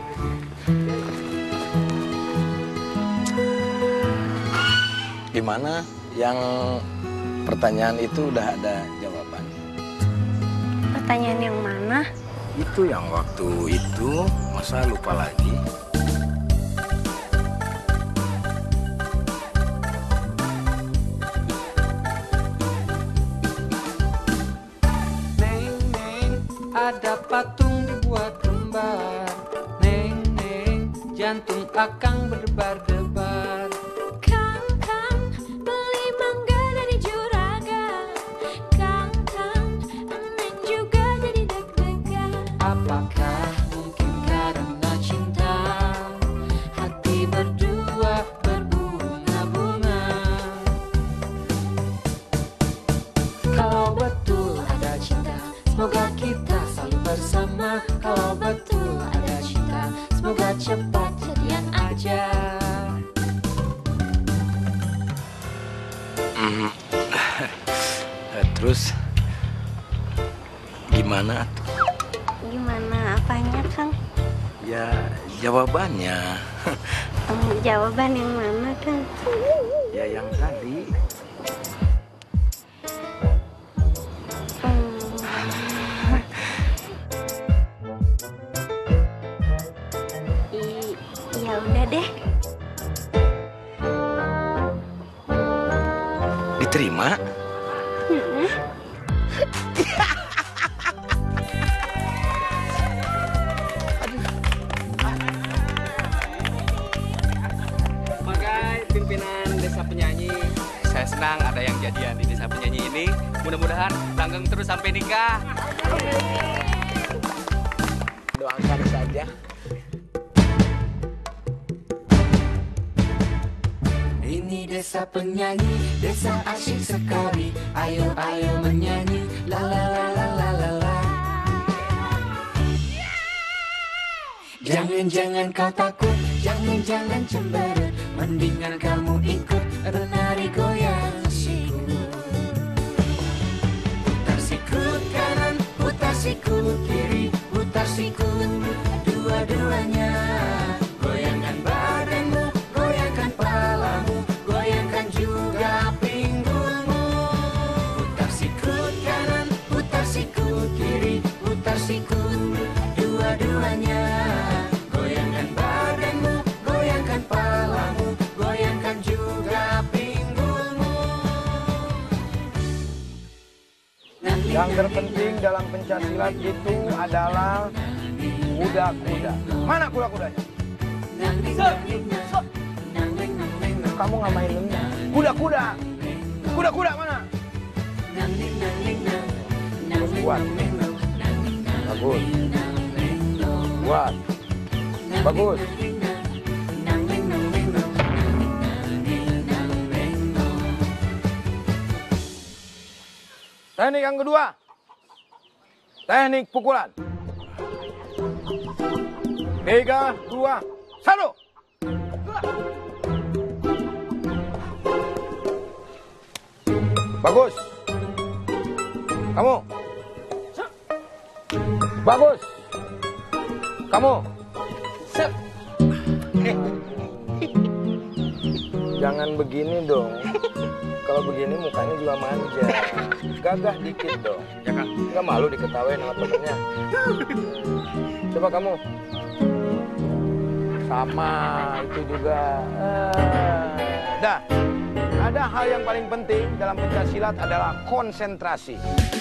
Gimana? Yang pertanyaan itu udah ada jawaban. Pertanyaan yang mana? Itu yang waktu itu, masa lupa lagi? Neng, neng, ada patung dibuat kembar. Neng, neng, jantung akang berdebar-debar. Kang, Kang, beli mangga dari juragan. Kang, Kang, neng juga jadi deg-degan. Apakah mungkin karena cinta hati berdua berbunga-bunga? Kalau betul ada cinta, semoga kita selalu bersama. Kalau betul ada cinta, semoga cepat jadian aja. Hmm. Terus gimana tuh? Gimana apanya, Kang? Ya jawabannya. Hmm, jawaban yang mana, Kang? Ya yang tadi. I- ya udah deh. Diterima? Mm-mm. Sebagai pimpinan desa penyanyi, saya senang ada yang jadian di desa penyanyi ini. Mudah-mudahan langgeng terus sampai nikah. Doakan saja. Ini desa penyanyi, desa asyik sekali. Ayo ayo menyanyi, la la la la la la la. Jangan jangan kau takut, jangan jangan cemberut. Mendingan kamu ikut menari goyang siku. Putar sikut kanan, putar sikut kiri, putar sikut dua-duanya. Goyangkan badanmu, goyangkan palamu, goyangkan juga pinggulmu. Putar sikut kanan, putar sikut kiri, putar sikut dua-duanya. Goyangkan badanmu, goyangkan palamu, goyangkan juga pinggulmu. Yang terpenting dalam pencaksilat itu adalah kuda-kuda. Mana kuda-kudanya? Kamu nggak main lembah. Kuda-kuda. Kuda-kuda mana? Bagus, kuat. Bagus. Kuat. Bagus. Teknik yang kedua. Teknik pukulan. Tiga, dua, satu. Bagus. Kamu. Bagus. Kamu. Jangan begini dong. Kalau begini mukanya juga manja. Gagah dikit dong. Ya kan? Nggak malu diketawain sama temennya. Coba kamu. Sama itu juga. Ah. Dah. Ada hal yang paling penting dalam pencaksilat adalah konsentrasi.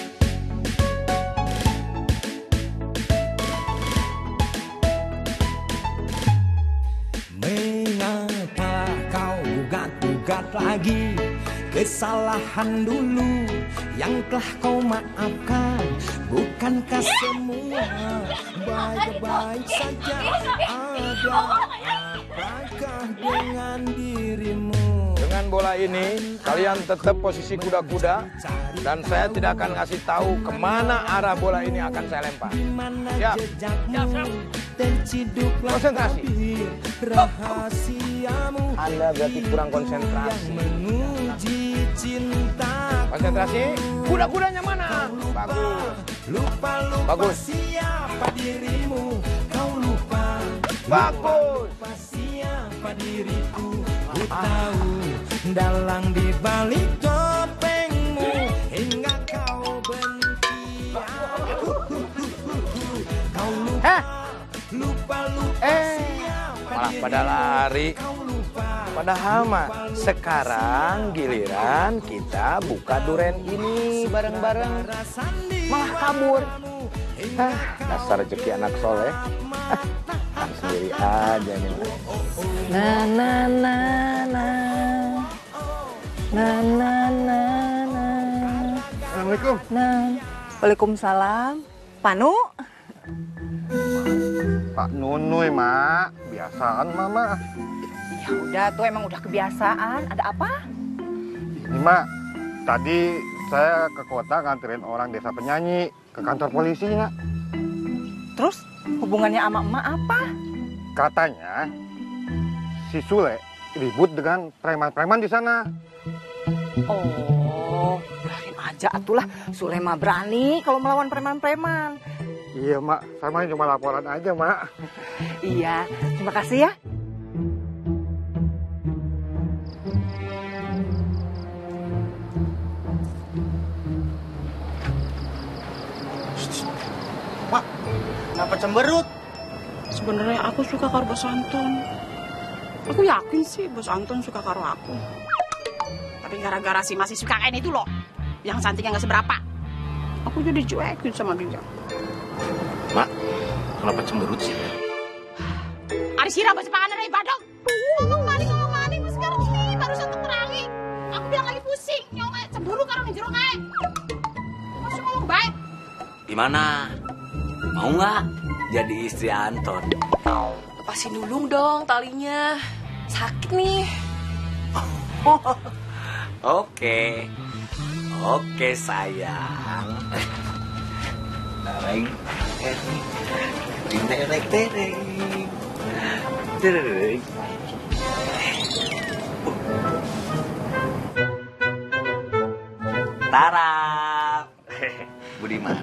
Mengapa kau gugat-gugat lagi kesalahan dulu yang telah kau maafkan? Bukankah semua baik-baik saja? Ada apakah dengan dirimu? Dengan bola ini, kalian tetap posisi kuda-kuda dan saya tidak akan ngasih tahu kemana arah bola ini akan saya lempar. Ya, konsentrasi. Anda berarti kurang konsentrasi. Konsentrasi. Kuda-kudanya mana? Bagus. Bagus. Siapa dirimu? Kau lupa. Bagus. Siapa diriku? Ku tahu dalang di balik topengmu hingga kau benci aku. Eh, malah pada lari. Padahal mah sekarang giliran kita buka duren ini bareng-bareng. Malah kabur. Hah, dasar rezeki anak soleh. Kan sendiri aja nih. Na na na na. Na na na na. Assalamualaikum. Nah, Waalaikumsalam. Panu? Pak Nunuy, Mak. Biasaan, Mama. Ya udah tuh emang udah kebiasaan. Ada apa? Ini, Mak. Tadi saya ke kota nganterin orang desa penyanyi ke kantor polisi, Nak. Terus hubungannya sama emak apa? Katanya si Sule ribut dengan preman-preman di sana. Oh, biarin aja atulah. Sule mah berani kalau melawan preman-preman. Iya, Mak. Saya mah cuma laporan aja, Mak. Iya, terima kasih ya. Mak, kenapa cemberut? Sebenarnya aku suka karo Bos Anton. Aku yakin sih Bos Anton suka karo aku. Tapi gara-gara si masih suka kain itu loh, yang cantiknya nggak seberapa, aku jadi cuekin sama dia. Mak, kenapa cemberut sih? Ari sira baca panganan ai badok. Ngomong maning ngomong maning wis sekarang sih barusan terangi. Aku bilang lagi pusing, nyong cemburu karo njero kae. Masih ngomong baik. Gimana? Mau nggak jadi istri Anton? Lepasin dulu dong talinya. Sakit nih. Oke. Oke, sayang. Tereng, tereng, tereng, tereng, tereng. Tarap. Budiman.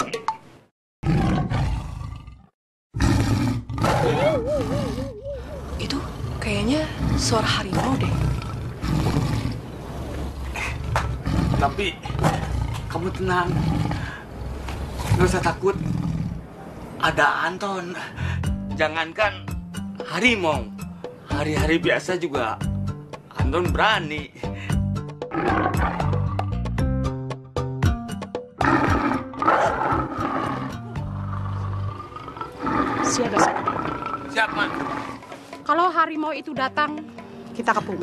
Itu kayaknya suara harimau deh. Tapi kamu tenang. Nggak usah takut. Ada Anton. Jangankan harimau. Hari-hari biasa juga Anton berani. Siapa sih? Siapa? Kalau harimau itu datang, kita kepung.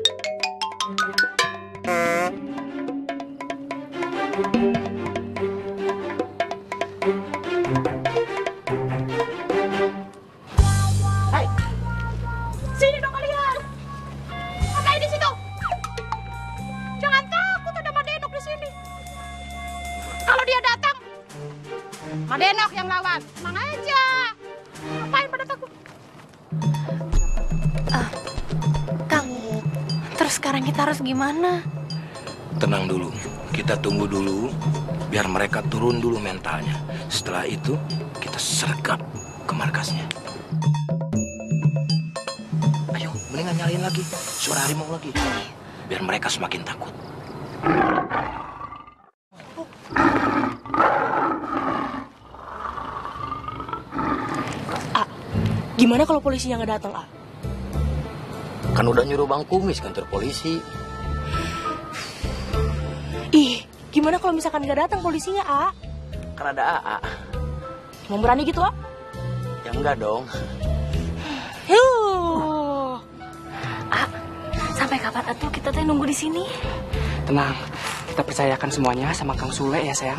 Hai, sini dong kalian. Ngapain di situ? Jangan takut ada Madenok di sini. Kalau dia datang, Madenok yang lawan. Tenang aja. Ngapain pada takut? Ah, Kang, terus sekarang kita harus gimana? Tenang dulu, kita tunggu dulu, biar mereka turun dulu mentalnya. Setelah itu, kita sergap ke markasnya. Ayo, mendingan nyalain lagi, suara harimau lagi, biar mereka semakin takut. Ah, gimana kalau polisinya nggak datang, Ah? Kan udah nyuruh Bang Kumis kantor polisi. Ih, gimana kalau misalkan nggak datang polisinya, A? Kan ada A A. Mau berani gitu, A? Ya enggak dong. Huh. A, sampai kapan atuh kita teh nunggu di sini? Tenang, kita percayakan semuanya sama Kang Sule ya sayang.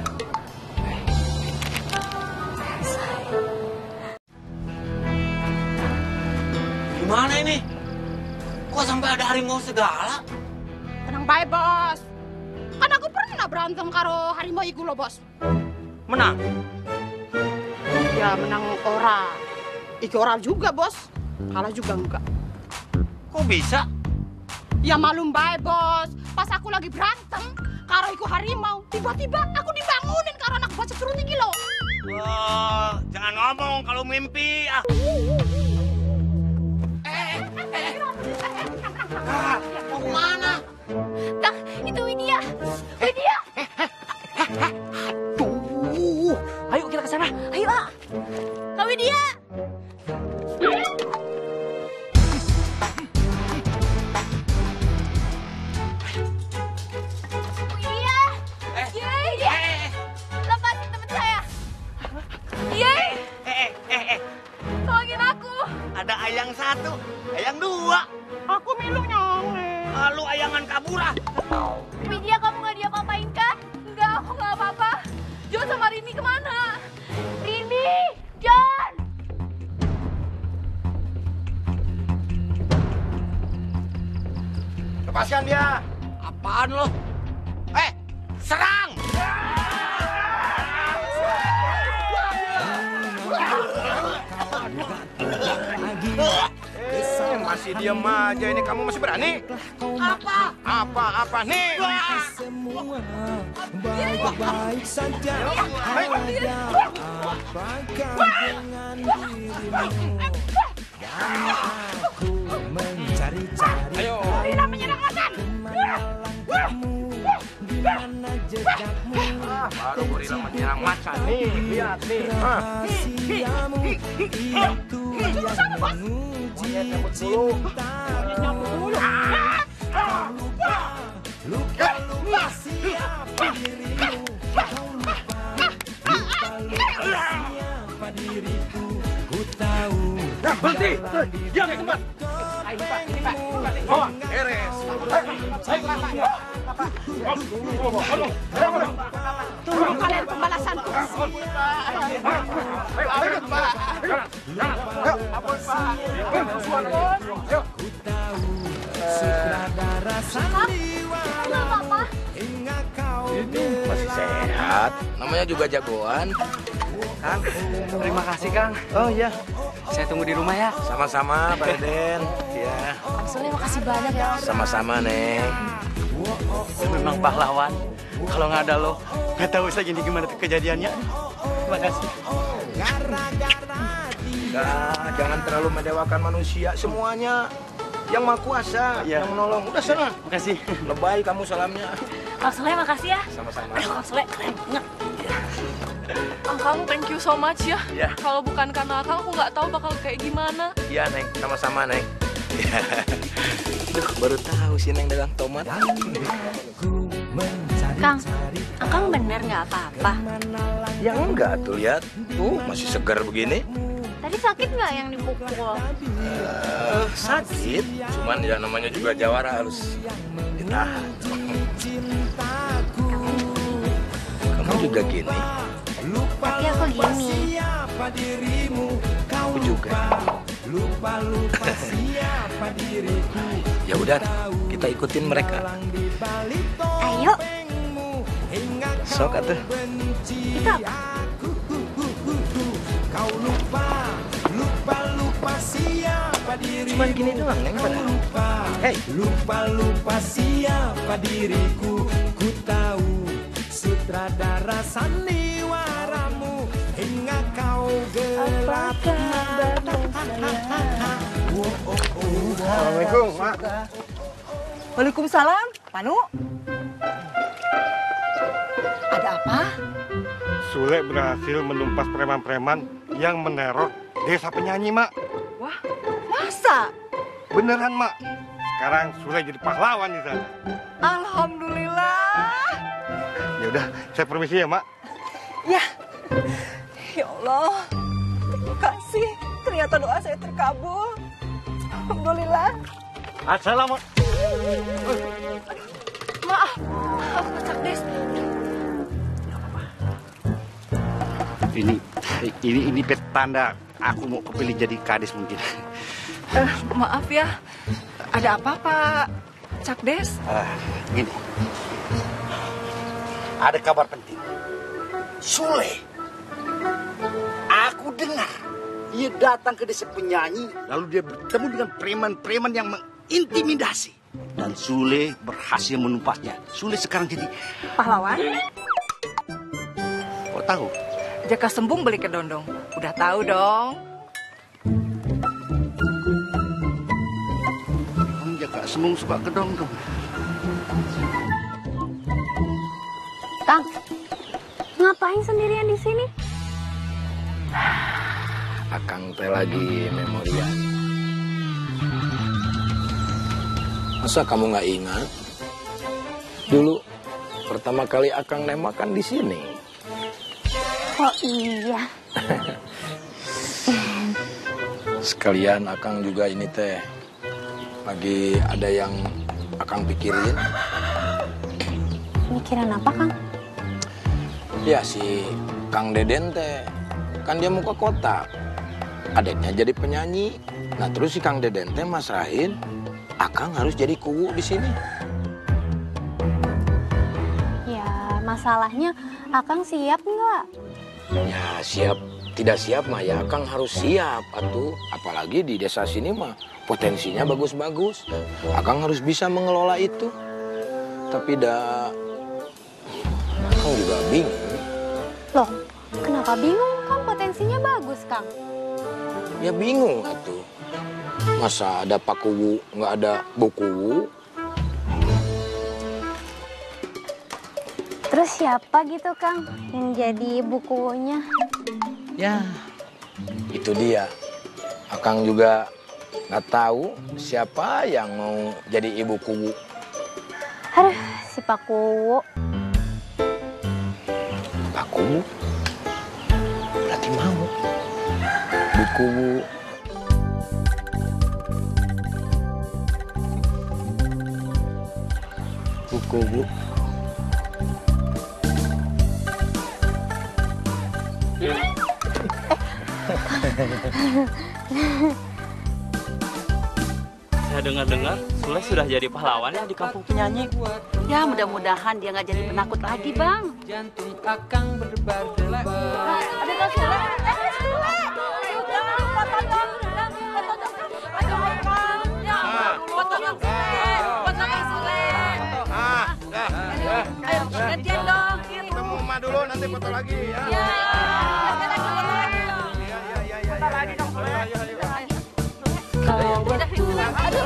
Gimana ini? Kok sampai ada harimau segala? Tenang baik, Bos. Kan aku pernah berantem karo harimau iku lo, Bos. Menang? Ya menang ora. Iki ora juga, Bos. Kalah juga enggak. Kok bisa? Ya malum baik, Bos. Pas aku lagi berantem karo iku harimau, tiba-tiba aku dibangunin karo anak bocah turun iki lo. Oh, jangan ngomong kalau mimpi. Ah. Ah, mau kemana? Kang, itu Widya. Widya. Tuh, ayo kita ke sana. Ayo, A. Kak Widya. dia. Iya. Yeay. Lepasin temen saya. Yeay. Eh, eh, eh. Tolongin aku. Ada ayang satu, ayang dua. Aku milu nyong. Lalu ayangan kabura. Widya, kamu nggak diapa-apain kan? Enggak, aku nggak apa-apa. John sama Rini kemana? Rini, John. Lepaskan dia. Apaan lo? Eh, serang! Eh, masih diam aja ini, kamu masih berani? Apa? Apa apa nih? Semua baik-baik saja. Ada apakah dengan dirimu? Dan aku mencari-cari. Ayo. Rina menyerang Hasan. Di mana jejakmu? Baru gorila menyerang macan nih, lihat nih. Rahasiamu itu yang menguji cinta. Lupa-lupa siapa dirimu. Kau lupa, lupa-lupa siapa diriku. Ku tahu. Berhenti! Diam di tempat! Bawa, beres! Tunggu kalian pembalasanku. Sutradara sandiwara. Ini masih sehat. Namanya juga jagoan. Kang, terima kasih Kang. Oh iya. Saya tunggu di rumah ya. Sama-sama, Pak Deden. Ya. Soalnya makasih banyak ya. Sama-sama, Neng. Memang pahlawan. Kalau nggak ada lo, nggak tahu saya gini gimana kejadiannya. Terima kasih. Nah, jangan terlalu mendewakan manusia. Semuanya yang Maha Kuasa yang menolong. Udah sana. Makasih. Lebay kamu salamnya. Kang Soleh makasih ya. Sama-sama. Aduh Kang Soleh keren banget. Akang, thank you so much ya. Ya. Kalau bukan karena Akang, aku nggak tahu bakal kayak gimana. Iya, Neng. Sama-sama, Neng. Ya. Duh, baru tahu sih Neng dagang tomat. Kang, Akang bener nggak apa-apa? Ya enggak tuh, lihat. Tuh, masih segar begini. Tadi sakit nggak yang dipukul? Uh, sakit. Cuman ya namanya juga jawara harus ditahan. Kamu juga gini. Tapi aku gini. Aku juga. Ya udah, kita ikutin mereka. Ayo. Sok atuh. Itu apa? Kau lupa, lupa, lupa siapa diriku. Cuman gini doang, Neng. Hei, lupa, lupa siapa diriku. Ku tahu sutradara sandiwaramu hingga kau gelap. Assalamualaikum, Mak. Waalaikumsalam, Panu. Ada apa? Sule berhasil menumpas preman-preman yang meneror desa penyanyi, Mak. Wah, masa? Beneran, Mak. Sekarang Sule jadi pahlawan di sana. Alhamdulillah. Ya udah, saya permisi ya, Mak. Ya. Ya Allah. Terima kasih. Ternyata doa saya terkabul. Alhamdulillah. Assalamualaikum. Maaf, maaf Kak Des. Ini, ini, ini petanda aku mau kepilih jadi kades mungkin. Eh, maaf ya. Ada apa, Pak Cak Des? Ah, gini. Ada kabar penting. Sule. Aku dengar ia datang ke desa penyanyi, lalu dia bertemu dengan preman-preman yang mengintimidasi. Dan Sule berhasil menumpasnya. Sule sekarang jadi Pahlawan? kok tahu? Jaka sembung beli kedondong. Udah tahu dong. Emang Jaka sembung suka kedondong. Kang, ngapain sendirian di sini? Akang teh lagi memorian. Masa kamu nggak ingat? Dulu pertama kali Akang nembak kan di sini. Oh iya. Sekalian Akang juga ini teh lagi ada yang Akang pikirin. Mikirin apa, Kang? Ya si Kang Deden teh kan dia mau ke kota. Adeknya jadi penyanyi. Nah terus si Kang Deden teh masrahin Akang harus jadi kuwu di sini. Ya masalahnya Akang siap nggak? Ya siap tidak siap mah ya Akang harus siap atuh. Apalagi di desa sini mah potensinya bagus-bagus. Akang harus bisa mengelola itu. Tapi dah Akang juga bingung. Loh, kenapa bingung? Kan potensinya bagus, Kang. Ya bingung atuh. Masa ada Pak Kuwu, nggak ada Bu Kuwu? Terus siapa gitu, Kang, yang jadi Bu Kuwunya? Ya, itu dia. Akang juga nggak tahu siapa yang mau jadi Ibu Kuwu. Aduh, si Pak Kuwu. Pak Kuwu? Berarti mau. Bu Kuwu. Bu Kuwu. Saya dengar-dengar Sule sudah jadi pahlawan ya di kampung penyanyi. Ya mudah-mudahan dia nggak jadi penakut lagi, Bang. Jantung Akang berdebar-debar. Ada Kang Sule. Eh, Sule. Jangan lupa tonton. Aduh, Kang. Ya, foto Kang Sule. Foto Kang Sule. Ah, dah. Ayo, gantian dong. Ketemu Emak dulu, nanti foto lagi ya. Ya, foto lagi dong. Iya, iya, iya, iya. Foto lagi dong, Sule. Ayo, ayo. Kalau betul Aduh,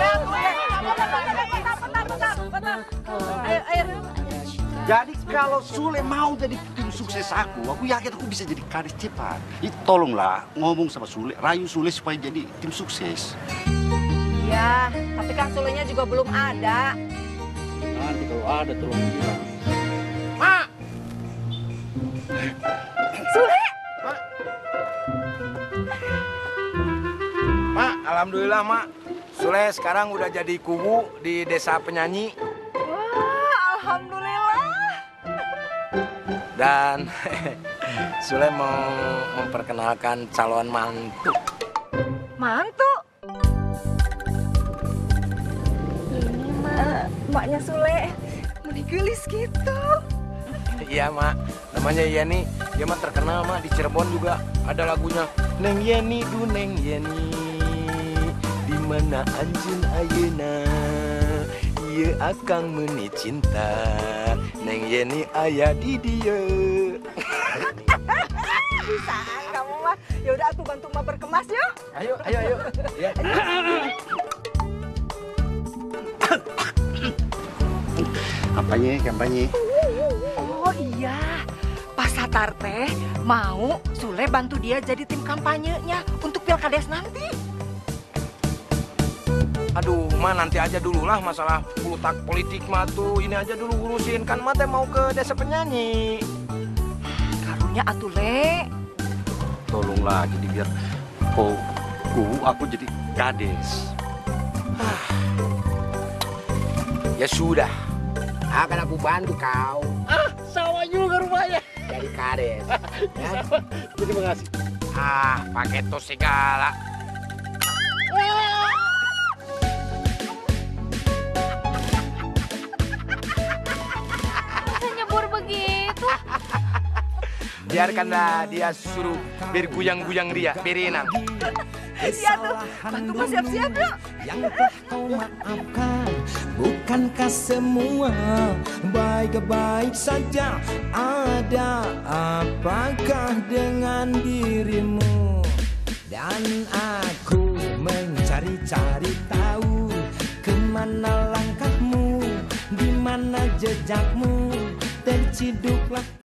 ayo, ayo. Jadi kalau Sule mau jadi tim sukses aku, aku yakin aku bisa jadi kadis cepat. Itu tolonglah ngomong sama Sule, rayu Sule supaya jadi tim sukses. Iya, tapi Kang Sulenya juga belum ada. Nanti kalau ada tolong bilang. Mak! Sule! Mak! Mak, alhamdulillah Mak. Sule sekarang udah jadi kuwu di desa penyanyi. Wah, alhamdulillah. Dan Sule mau memperkenalkan calon mantu. Mantu? Ini mah maknya Sule menikulis gitu. Iya Mak, namanya Yeni. Dia mah terkenal Mak, di Cirebon juga ada lagunya. Neng Yeni du Neng Yeni, di mana anjeun ayeuna, ieu akang meuni cinta. Neng Yeni aya di dieu. Bisa kamu mah. Ya udah aku bantu mah berkemas yuk. Ayo, ayo, ayo. Ya. Kampanye, kampanye. Oh iya, Pak Satar teh mau Sule bantu dia jadi tim kampanyenya untuk Pilkades nanti. Aduh, mah nanti aja dulu lah masalah pulutak politik mah tuh. Ini aja dulu urusin, kan mah teh mau ke desa penyanyi. Karunya atuh Le. Tolonglah jadi biar oh, kuwu aku jadi kades. Ya sudah, akan aku bantu kau. Ah, sama juga rupanya. Jadi kades. Ya. Terima kasih. Ah, pakai tos segala. Bisa nyebur begitu? Biarkanlah dia suruh berguyang-guyang dia, berenang. Iya tuh, bantu mah siap-siap yuk. Yang telah kau maafkan, bukankah semua baik-baik saja? Ada apakah dengan dirimu? Dan aku mencari-cari tahu kemana langkahmu, di mana jejakmu, terciduklah